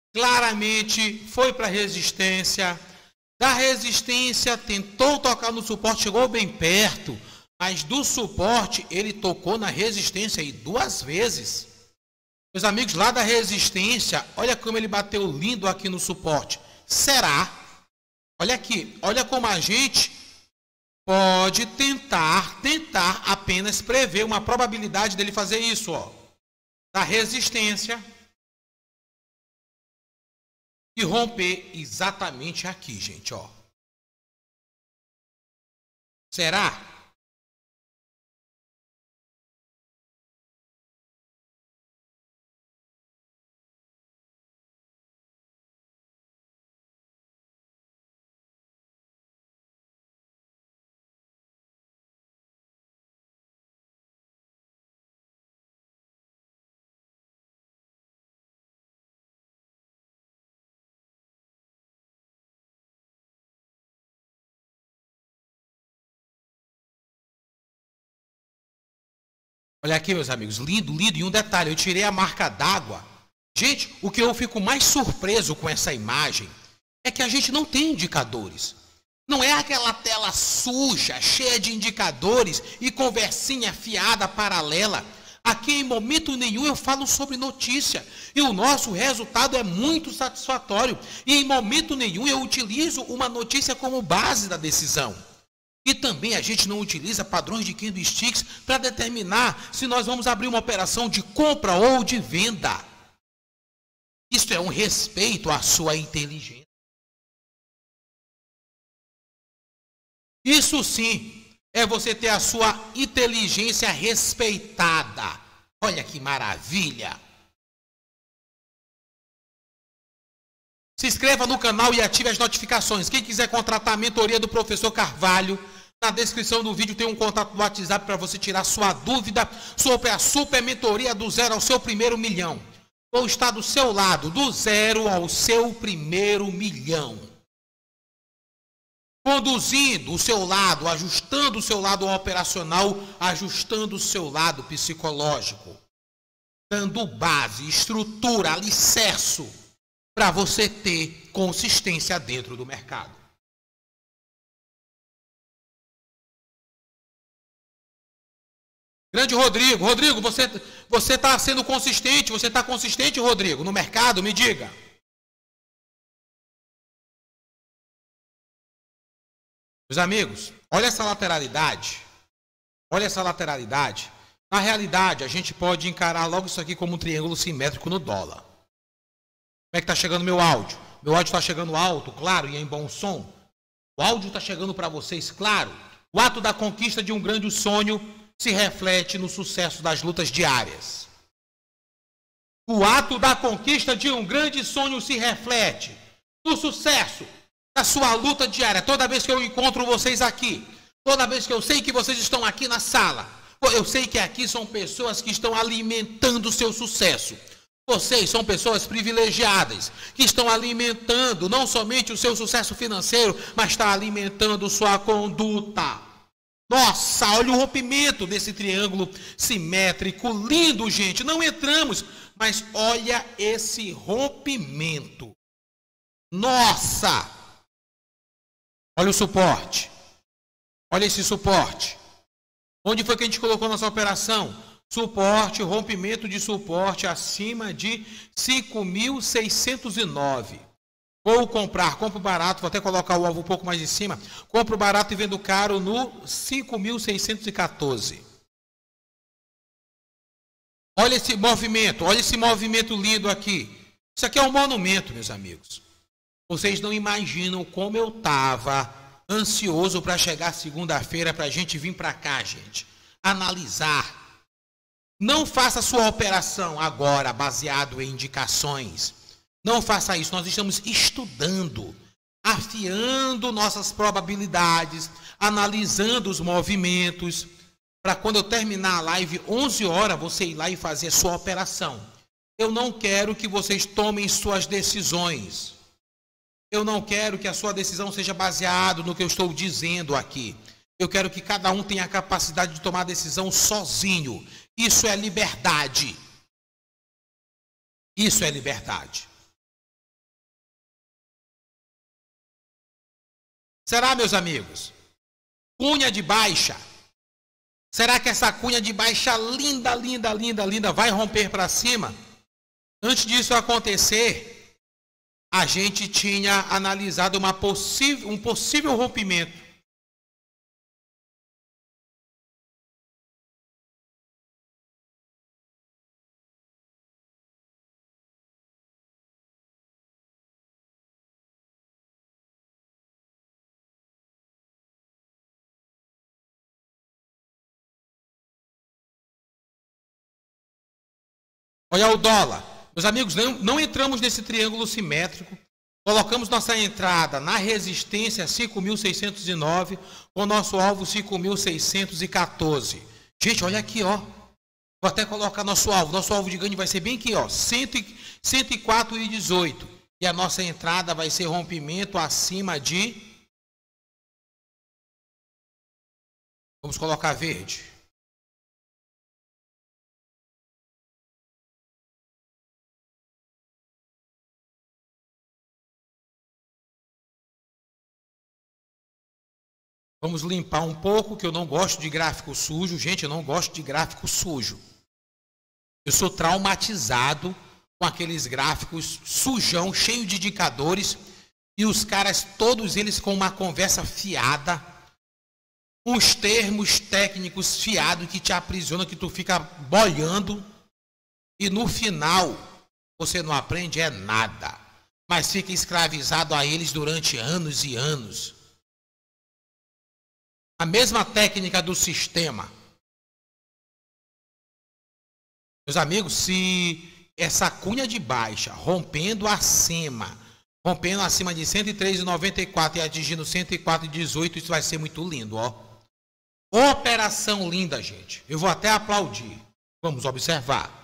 Claramente foi para resistência. Da resistência, tentou tocar no suporte, chegou bem perto. Mas do suporte, ele tocou na resistência aí duas vezes. Meus amigos, lá da resistência, olha como ele bateu lindo aqui no suporte. Será? Olha aqui, olha como a gente pode tentar, tentar apenas prever uma probabilidade dele fazer isso, ó. Da resistência e romper exatamente aqui, gente, ó. Será? Olha aqui, meus amigos, lindo, lindo. E um detalhe, eu tirei a marca d'água. Gente, o que eu fico mais surpreso com essa imagem é que a gente não tem indicadores. Não é aquela tela suja, cheia de indicadores e conversinha fiada paralela. Aqui, em momento nenhum, eu falo sobre notícia. E o nosso resultado é muito satisfatório. E em momento nenhum eu utilizo uma notícia como base da decisão. E também a gente não utiliza padrões de candlesticks para determinar se nós vamos abrir uma operação de compra ou de venda. Isso é um respeito à sua inteligência. Isso sim é você ter a sua inteligência respeitada. Olha que maravilha! Se inscreva no canal e ative as notificações. Quem quiser contratar a mentoria do professor Carvalho, na descrição do vídeo tem um contato do WhatsApp para você tirar sua dúvida sobre a super mentoria do zero ao seu primeiro milhão. Vou estar do seu lado, do zero ao seu primeiro milhão. Conduzindo o seu lado, ajustando o seu lado operacional, ajustando o seu lado psicológico. Dando base, estrutura, alicerce para você ter consistência dentro do mercado. Grande Rodrigo, Rodrigo, você você está sendo consistente, você está consistente, Rodrigo, no mercado? Me diga. Meus amigos, olha essa lateralidade, olha essa lateralidade. Na realidade, a gente pode encarar logo isso aqui como um triângulo simétrico no dólar. Como é que está chegando meu áudio? Meu áudio está chegando alto, claro, e em bom som. O áudio está chegando para vocês, claro. O ato da conquista de um grande sonho se reflete no sucesso das lutas diárias. O ato da conquista de um grande sonho se reflete no sucesso da sua luta diária. Toda vez que eu encontro vocês aqui, toda vez que eu sei que vocês estão aqui na sala, eu sei que aqui são pessoas que estão alimentando o seu sucesso. Vocês são pessoas privilegiadas, que estão alimentando não somente o seu sucesso financeiro, mas está alimentando sua conduta. Nossa, olha o rompimento desse triângulo simétrico, lindo, gente. Não entramos, mas olha esse rompimento. Nossa! Olha o suporte. Olha esse suporte. Onde foi que a gente colocou nossa operação? Suporte, rompimento de suporte acima de cinco mil seiscentos e nove. Vou comprar, compro barato, vou até colocar o alvo um pouco mais em cima. Compro barato e vendo caro no cinco mil seiscentos e quatorze. Olha esse movimento, olha esse movimento lindo aqui. Isso aqui é um monumento, meus amigos. Vocês não imaginam como eu estava ansioso para chegar segunda-feira para a gente vir para cá, gente. Analisar. Não faça sua operação agora baseado em indicações. Não faça isso. Nós estamos estudando, afiando nossas probabilidades, analisando os movimentos, para quando eu terminar a live, onze horas, você ir lá e fazer a sua operação. Eu não quero que vocês tomem suas decisões. Eu não quero que a sua decisão seja baseada no que eu estou dizendo aqui. Eu quero que cada um tenha a capacidade de tomar a decisão sozinho. Isso é liberdade. Isso é liberdade. Será, meus amigos? Cunha de baixa. Será que essa cunha de baixa linda, linda, linda, linda vai romper para cima? Antes disso acontecer, a gente tinha analisado uma possível, um possível rompimento. Olha o dólar. Meus amigos, não, não entramos nesse triângulo simétrico. Colocamos nossa entrada na resistência cinco mil seiscentos e nove, com nosso alvo cinco mil seiscentos e quatorze. Gente, olha aqui, ó. Vou até colocar nosso alvo. Nosso alvo de ganho vai ser bem aqui, ó. cento e quatro e dezoito. E a nossa entrada vai ser rompimento acima de... Vamos colocar verde. Vamos limpar um pouco, que eu não gosto de gráfico sujo. Gente, eu não gosto de gráfico sujo. Eu sou traumatizado com aqueles gráficos sujão, cheio de indicadores, e os caras, todos eles com uma conversa fiada, uns termos técnicos fiados que te aprisionam, que tu fica boiando, e no final você não aprende é nada, mas fica escravizado a eles durante anos e anos. A mesma técnica do sistema. Meus amigos, se essa cunha de baixa, rompendo acima, rompendo acima de cento e três e noventa e quatro e atingindo cento e quatro e dezoito, isso vai ser muito lindo, ó. Operação linda, gente. Eu vou até aplaudir. Vamos observar.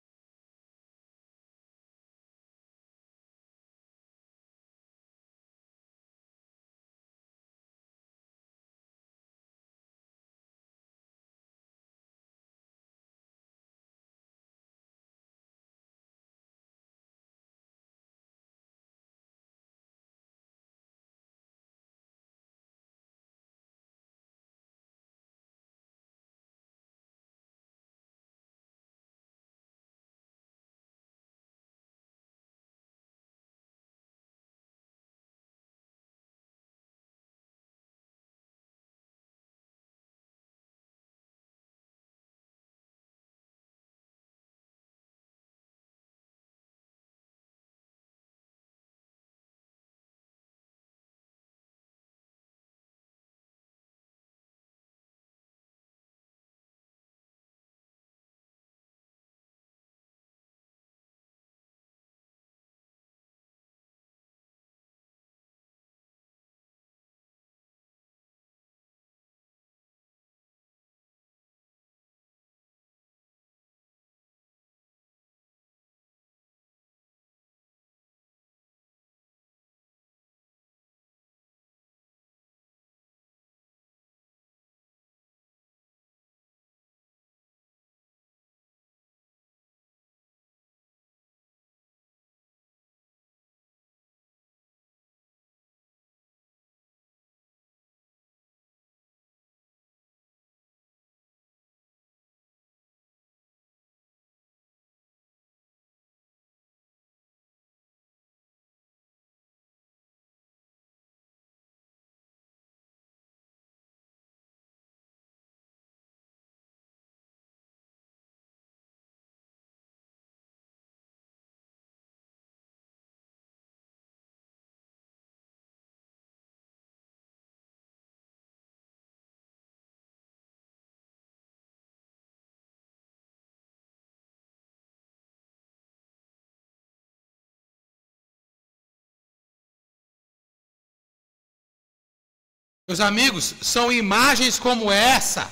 Meus amigos, são imagens como essa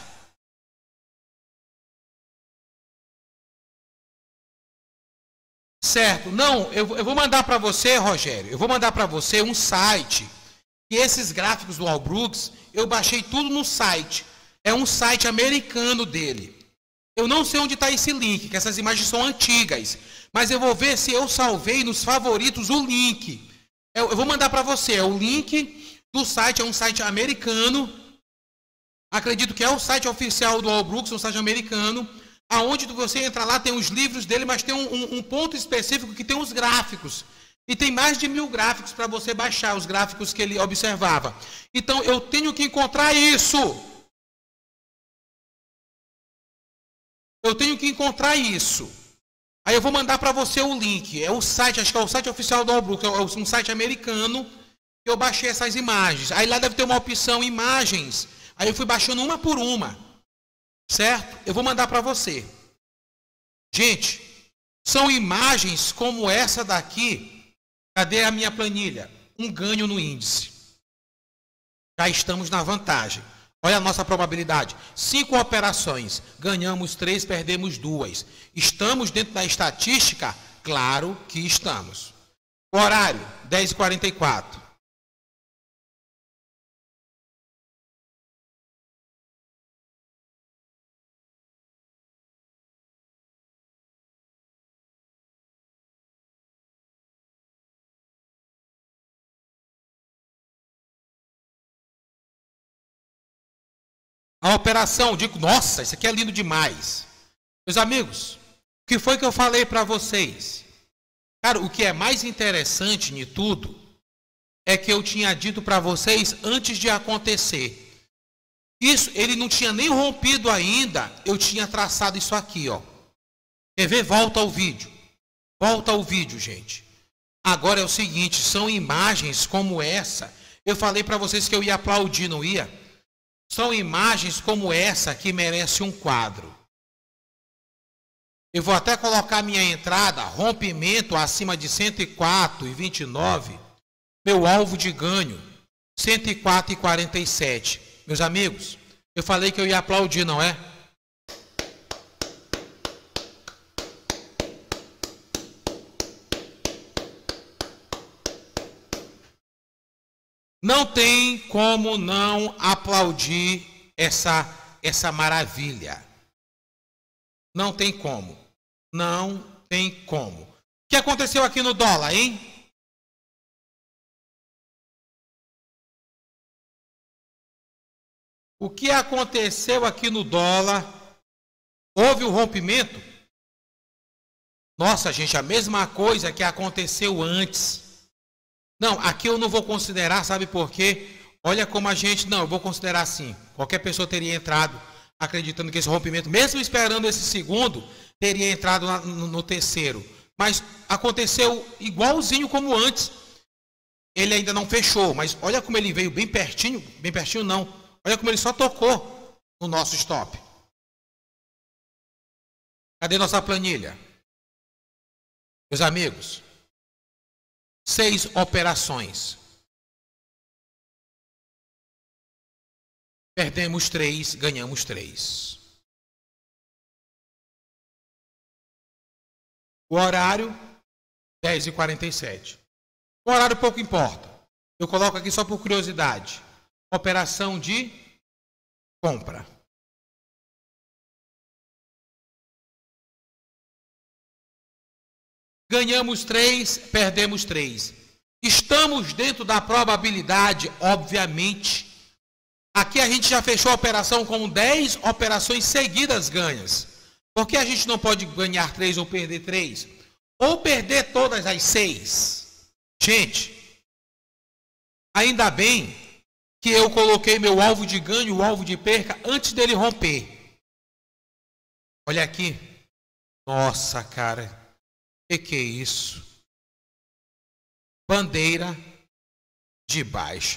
certo? Não, eu, eu vou mandar para você, Rogério, eu vou mandar para você um site, e esses gráficos do Allbrooks, eu baixei tudo no site, é um site americano dele. Eu não sei onde está esse link, que essas imagens são antigas, mas eu vou ver se eu salvei nos favoritos o link. Eu, eu vou mandar para você, é o link do site, é um site americano, acredito que é o site oficial do Allbrooks, um site americano, Aonde você entra lá, tem os livros dele, mas tem um, um, um ponto específico que tem os gráficos. E tem mais de mil gráficos para você baixar, os gráficos que ele observava. Então, eu tenho que encontrar isso. Eu tenho que encontrar isso. Aí eu vou mandar para você o link. É o site, acho que é o site oficial do Allbrook, é um site americano, que eu baixei essas imagens. Aí lá deve ter uma opção imagens. Aí eu fui baixando uma por uma. Certo? Eu vou mandar para você. Gente, são imagens como essa daqui. Cadê a minha planilha? Um ganho no índice. Já estamos na vantagem. Olha a nossa probabilidade. Cinco operações. Ganhamos três, perdemos duas. Estamos dentro da estatística? Claro que estamos. O horário, dez e quarenta e quatro. A operação, digo, nossa, isso aqui é lindo demais. Meus amigos, o que foi que eu falei para vocês? Cara, o que é mais interessante em tudo é que eu tinha dito para vocês antes de acontecer. Isso, ele não tinha nem rompido ainda, eu tinha traçado isso aqui, ó. Quer ver? Volta ao vídeo. Volta ao vídeo, gente. Agora é o seguinte, são imagens como essa. Eu falei para vocês que eu ia aplaudir, não ia? São imagens como essa que merece um quadro. Eu vou até colocar minha entrada, rompimento acima de cento e quatro e vinte e nove. Meu alvo de ganho, cento e quatro e quarenta e sete. Meus amigos, eu falei que eu ia aplaudir, não é? Não tem como não aplaudir essa, essa maravilha. Não tem como. Não tem como. O que aconteceu aqui no dólar, hein? O que aconteceu aqui no dólar? Houve o rompimento? Nossa, gente, a mesma coisa que aconteceu antes. Não, aqui eu não vou considerar, sabe por quê? Olha como a gente, não, eu vou considerar assim. Qualquer pessoa teria entrado acreditando que esse rompimento, mesmo esperando esse segundo, teria entrado no, no terceiro. Mas aconteceu igualzinho como antes. Ele ainda não fechou, mas olha como ele veio bem pertinho, bem pertinho não. Olha como ele só tocou no nosso stop. Cadê nossa planilha? Meus amigos, seis operações. Perdemos três, ganhamos três. O horário, dez e quarenta e sete. O horário pouco importa. Eu coloco aqui só por curiosidade. Operação de compra. Ganhamos três, perdemos três. Estamos dentro da probabilidade, obviamente. Aqui a gente já fechou a operação com dez operações seguidas ganhas. Por que a gente não pode ganhar três ou perder três? Ou perder todas as seis? Gente, ainda bem que eu coloquei meu alvo de ganho e o alvo de perca antes dele romper. Olha aqui. Nossa, cara. O que, que é isso? Bandeira de baixa.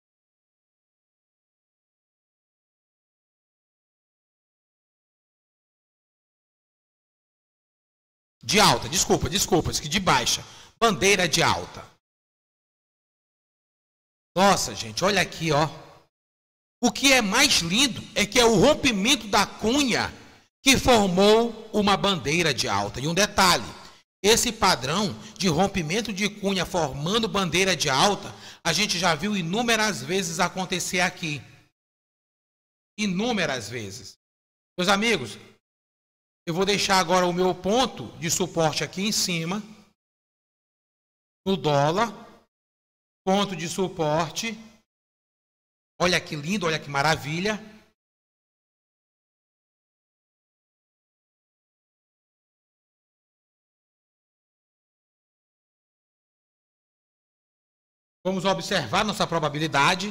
De alta, desculpa, desculpa, que de baixa. Bandeira de alta. Nossa, gente, olha aqui, ó. O que é mais lindo é que é o rompimento da cunha que formou uma bandeira de alta. E um detalhe, esse padrão de rompimento de cunha formando bandeira de alta, a gente já viu inúmeras vezes acontecer aqui. Inúmeras vezes. Meus amigos, eu vou deixar agora o meu ponto de suporte aqui em cima, no dólar, ponto de suporte, olha que lindo, olha que maravilha. Vamos observar nossa probabilidade.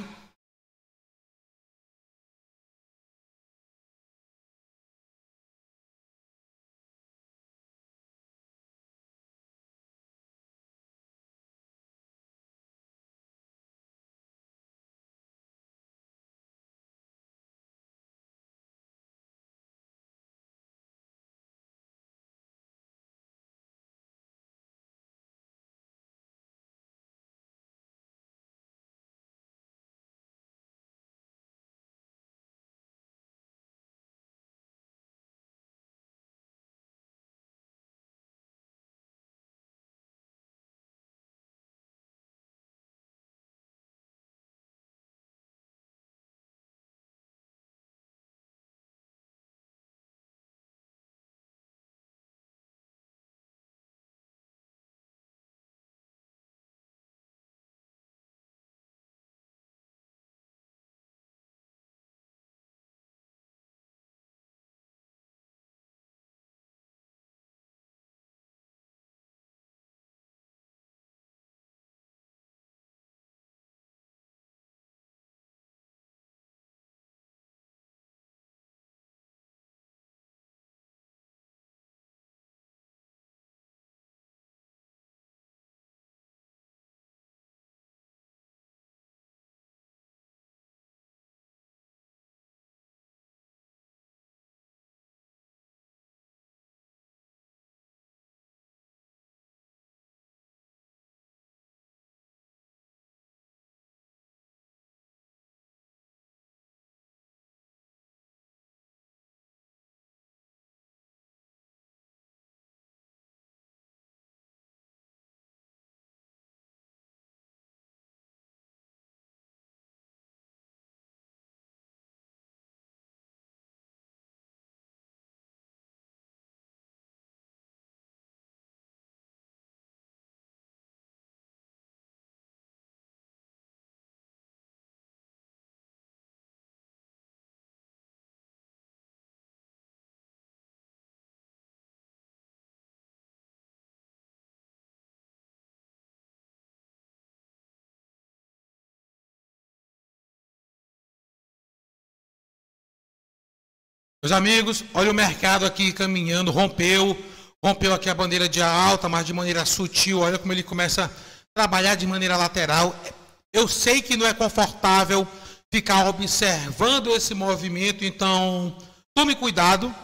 Meus amigos, olha o mercado aqui caminhando, rompeu, rompeu aqui a bandeira de alta, mas de maneira sutil. Olha como ele começa a trabalhar de maneira lateral. Eu sei que não é confortável ficar observando esse movimento, então tome cuidado,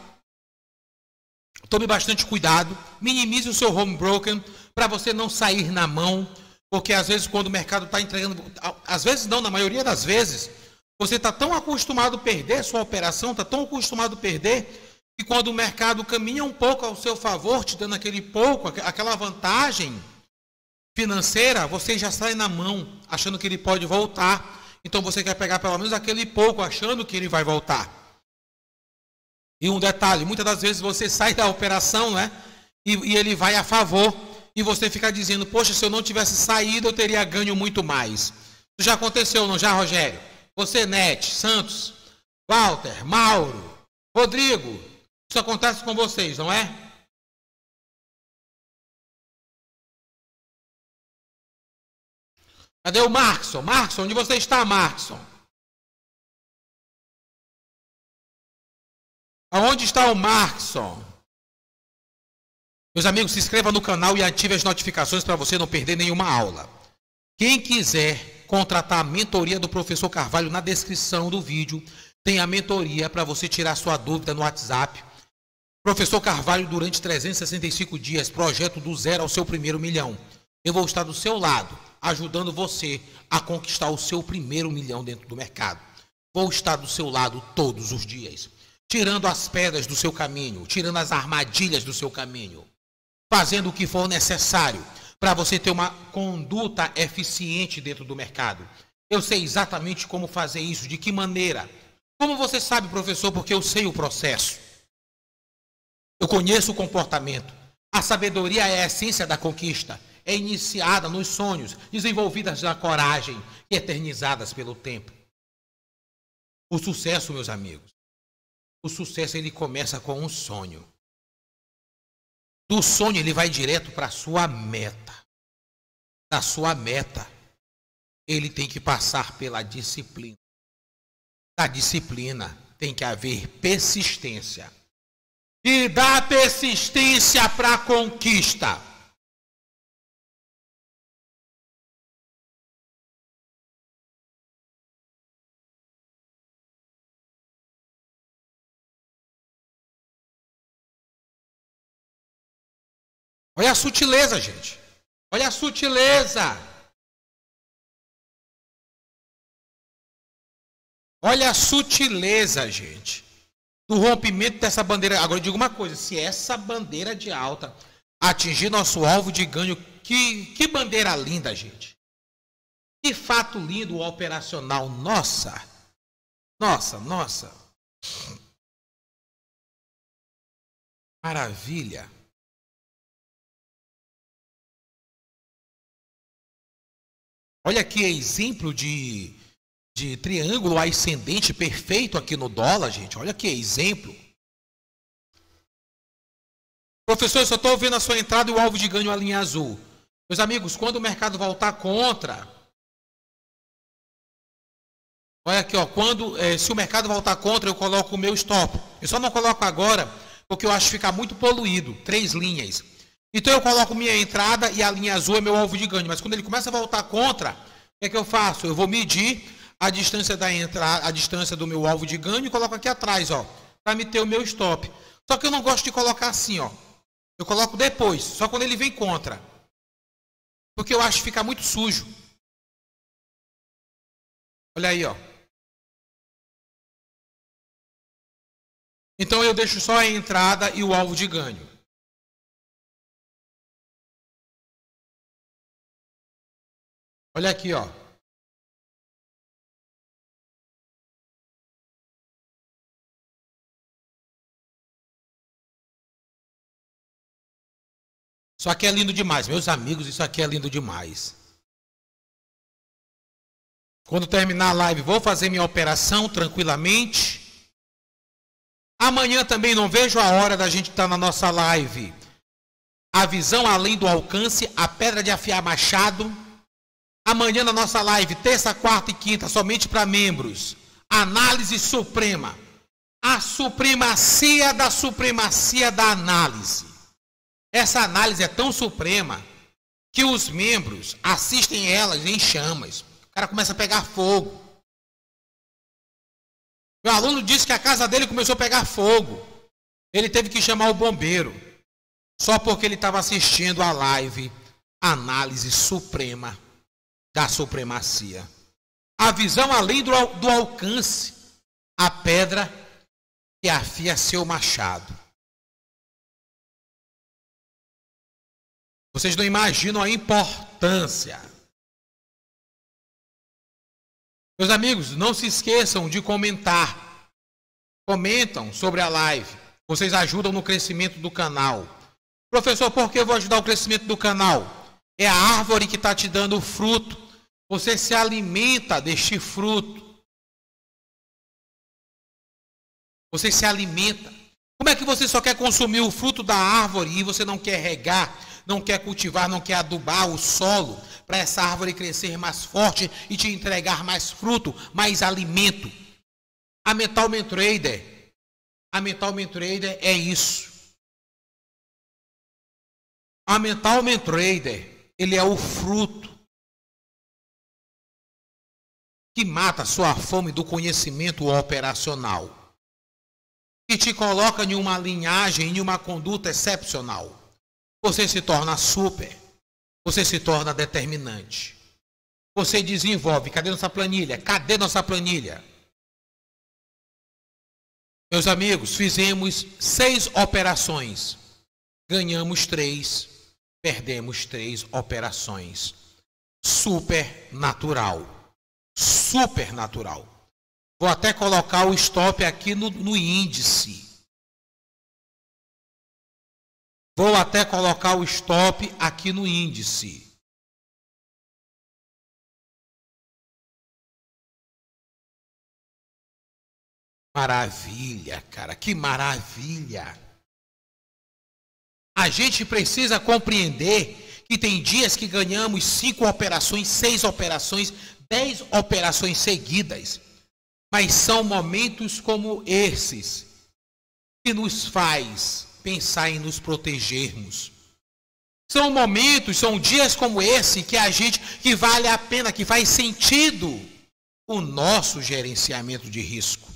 tome bastante cuidado, minimize o seu home broken para você não sair na mão, porque às vezes quando o mercado está entregando, às vezes não, na maioria das vezes, você está tão acostumado a perder sua operação, está tão acostumado a perder, que quando o mercado caminha um pouco ao seu favor, te dando aquele pouco, aquela vantagem financeira, você já sai na mão, achando que ele pode voltar. Então você quer pegar pelo menos aquele pouco, achando que ele vai voltar. E um detalhe, muitas das vezes você sai da operação, né? E, e ele vai a favor, e você fica dizendo, poxa, se eu não tivesse saído, eu teria ganho muito mais. Isso já aconteceu, não já, Rogério? Você, Nete, Santos, Walter, Mauro, Rodrigo, isso acontece com vocês, não é? Cadê o Markson? Markson, onde você está, Markson? Aonde está o Markson? Meus amigos, se inscreva no canal e ative as notificações para você não perder nenhuma aula. Quem quiser contratar a mentoria do professor Carvalho, na descrição do vídeo tem a mentoria para você tirar sua dúvida no WhatsApp. Professor Carvalho, durante trezentos e sessenta e cinco dias, projeto do zero ao seu primeiro milhão. Eu vou estar do seu lado, ajudando você a conquistar o seu primeiro milhão dentro do mercado. Vou estar do seu lado todos os dias, tirando as pedras do seu caminho, tirando as armadilhas do seu caminho, fazendo o que for necessário para você ter uma conduta eficiente dentro do mercado. Eu sei exatamente como fazer isso, de que maneira. Como você sabe, professor? Porque eu sei o processo. Eu conheço o comportamento. A sabedoria é a essência da conquista. É iniciada nos sonhos, desenvolvidas na coragem e eternizadas pelo tempo. O sucesso, meus amigos, o sucesso ele começa com um sonho. Do sonho ele vai direto para a sua meta. Da sua meta. ele tem que passar pela disciplina. Da disciplina tem que haver persistência. E da persistência para a conquista. Olha a sutileza, gente. Olha a sutileza. Olha a sutileza, gente, do rompimento dessa bandeira. Agora eu digo uma coisa, se essa bandeira de alta atingir nosso alvo de ganho, que, que bandeira linda, gente. Que fato lindo operacional. Nossa, nossa, nossa. Maravilha. Olha que exemplo de, de triângulo ascendente perfeito aqui no dólar, gente. Olha que exemplo. Professor, eu só estou vendo a sua entrada e o alvo de ganho a linha azul. Meus amigos, quando o mercado voltar contra... Olha aqui, ó, quando, é, se o mercado voltar contra, eu coloco o meu stop. Eu só não coloco agora, porque eu acho que fica muito poluído. Três linhas. Então eu coloco minha entrada e a linha azul é meu alvo de ganho. Mas quando ele começa a voltar contra, o que é que eu faço? Eu vou medir a distância da entrada, a distância do meu alvo de ganho e coloco aqui atrás, ó, para me ter o meu stop. Só que eu não gosto de colocar assim, ó. Eu coloco depois, só quando ele vem contra. Porque eu acho que fica muito sujo. Olha aí, ó. Então eu deixo só a entrada e o alvo de ganho. Olha aqui, ó. Isso aqui é lindo demais, meus amigos, isso aqui é lindo demais. Quando terminar a live, vou fazer minha operação tranquilamente. Amanhã também não vejo a hora da gente estar na nossa live. A visão além do alcance, a pedra de afiar machado. Amanhã na nossa live, terça, quarta e quinta, somente para membros. Análise suprema. A supremacia da supremacia da análise. Essa análise é tão suprema que os membros assistem elas em chamas. O cara começa a pegar fogo. Meu aluno disse que a casa dele começou a pegar fogo. Ele teve que chamar o bombeiro. Só porque ele estava assistindo a live Análise Suprema da Supremacia. A visão além do, do alcance. A pedra que afia seu machado. Vocês não imaginam a importância. Meus amigos, não se esqueçam de comentar. Comentam sobre a live. Vocês ajudam no crescimento do canal. Professor, por que eu vou ajudar o crescimento do canal? É a árvore que está te dando o fruto. Você se alimenta deste fruto. Você se alimenta. Como é que você só quer consumir o fruto da árvore e você não quer regar, não quer cultivar, não quer adubar o solo para essa árvore crescer mais forte e te entregar mais fruto, mais alimento? A Mentalmente Trader, a Mentalmente Trader é isso. A Mentalmente Trader, ele é o fruto que mata a sua fome do conhecimento operacional. Que te coloca em uma linhagem, em uma conduta excepcional. Você se torna super. Você se torna determinante. Você desenvolve. Cadê nossa planilha? Cadê nossa planilha? Meus amigos, fizemos seis operações. Ganhamos três. Perdemos três operações. Supernatural. Supernatural. Vou até colocar o stop aqui no, no índice. Vou até colocar o stop aqui no índice. Maravilha, cara, que maravilha. A gente precisa compreender que tem dias que ganhamos cinco operações, seis operações, dez operações seguidas, mas são momentos como esses que nos faz pensar em nos protegermos. São momentos, são dias como esse que a gente, que vale a pena, que faz sentido o nosso gerenciamento de risco.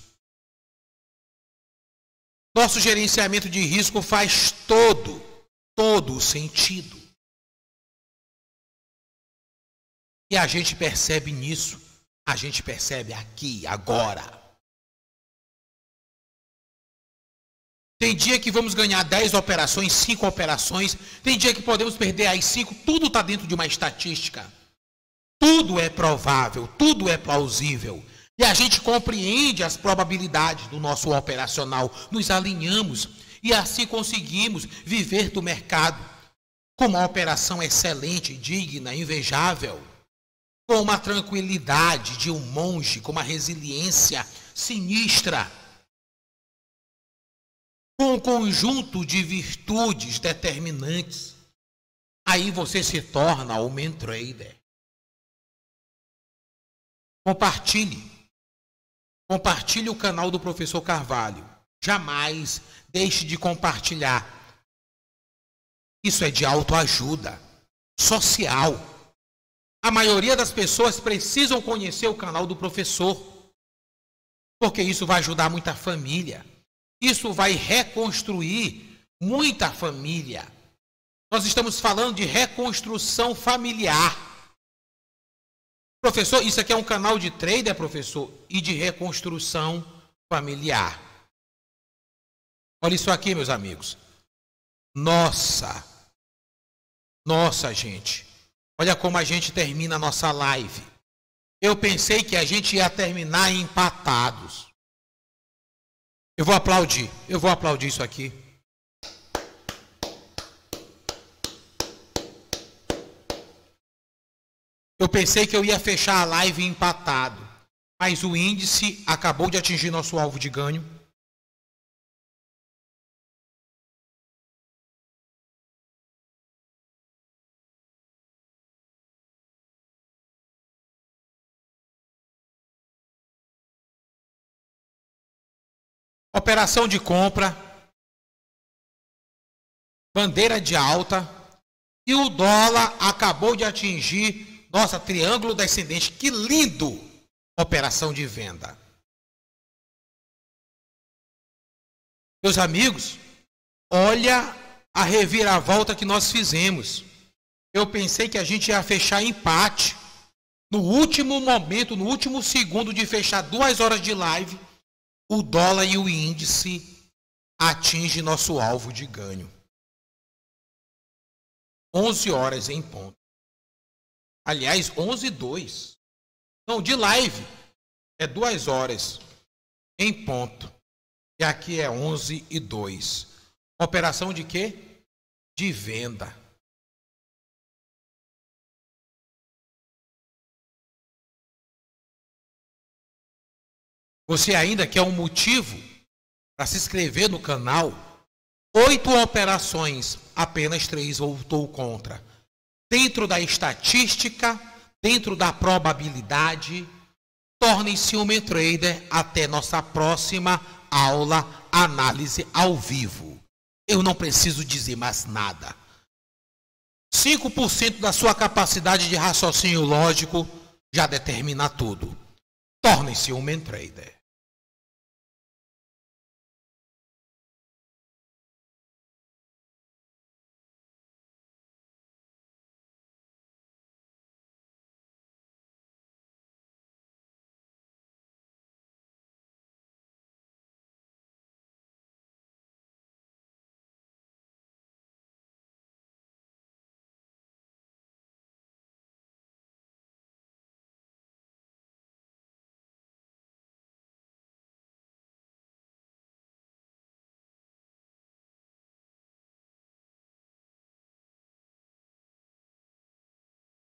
Nosso gerenciamento de risco faz todo, todo o sentido. E a gente percebe nisso, a gente percebe aqui, agora. Tem dia que vamos ganhar dez operações, cinco operações, tem dia que podemos perder as cinco, tudo está dentro de uma estatística. Tudo é provável, tudo é plausível. E a gente compreende as probabilidades do nosso operacional, nos alinhamos e assim conseguimos viver do mercado com uma operação excelente, digna, invejável, com uma tranquilidade de um monge, com uma resiliência sinistra, com um conjunto de virtudes determinantes. Aí você se torna um man trader. Compartilhe. Compartilhe o canal do professor Carvalho. Jamais deixe de compartilhar. Isso é de autoajuda social. A maioria das pessoas precisam conhecer o canal do professor, porque isso vai ajudar muita família. Isso vai reconstruir muita família. Nós estamos falando de reconstrução familiar. Professor, isso aqui é um canal de trader, professor, e de reconstrução familiar. Olha isso aqui, meus amigos. Nossa, nossa, gente. Olha como a gente termina a nossa live. Eu pensei que a gente ia terminar empatados. Eu vou aplaudir, eu vou aplaudir isso aqui. Eu pensei que eu ia fechar a live empatado, mas o índice acabou de atingir nosso alvo de ganho. Operação de compra, bandeira de alta, e o dólar acabou de atingir, nossa, triângulo descendente, que lindo! Operação de venda. Meus amigos, olha a reviravolta que nós fizemos. Eu pensei que a gente ia fechar empate. No último momento, no último segundo de fechar duas horas de live, o dólar e o índice atingem nosso alvo de ganho. onze horas em ponto. Aliás, onze e dois. Não, de live é duas horas em ponto. E aqui é onze e dois. Operação de quê? De venda. Você ainda quer um motivo para se inscrever no canal? Oito operações, apenas três voltou contra. Dentro da estatística, dentro da probabilidade, torne-se um man trader até nossa próxima aula, análise ao vivo. Eu não preciso dizer mais nada. cinco por cento da sua capacidade de raciocínio lógico já determina tudo. Torne-se um man trader.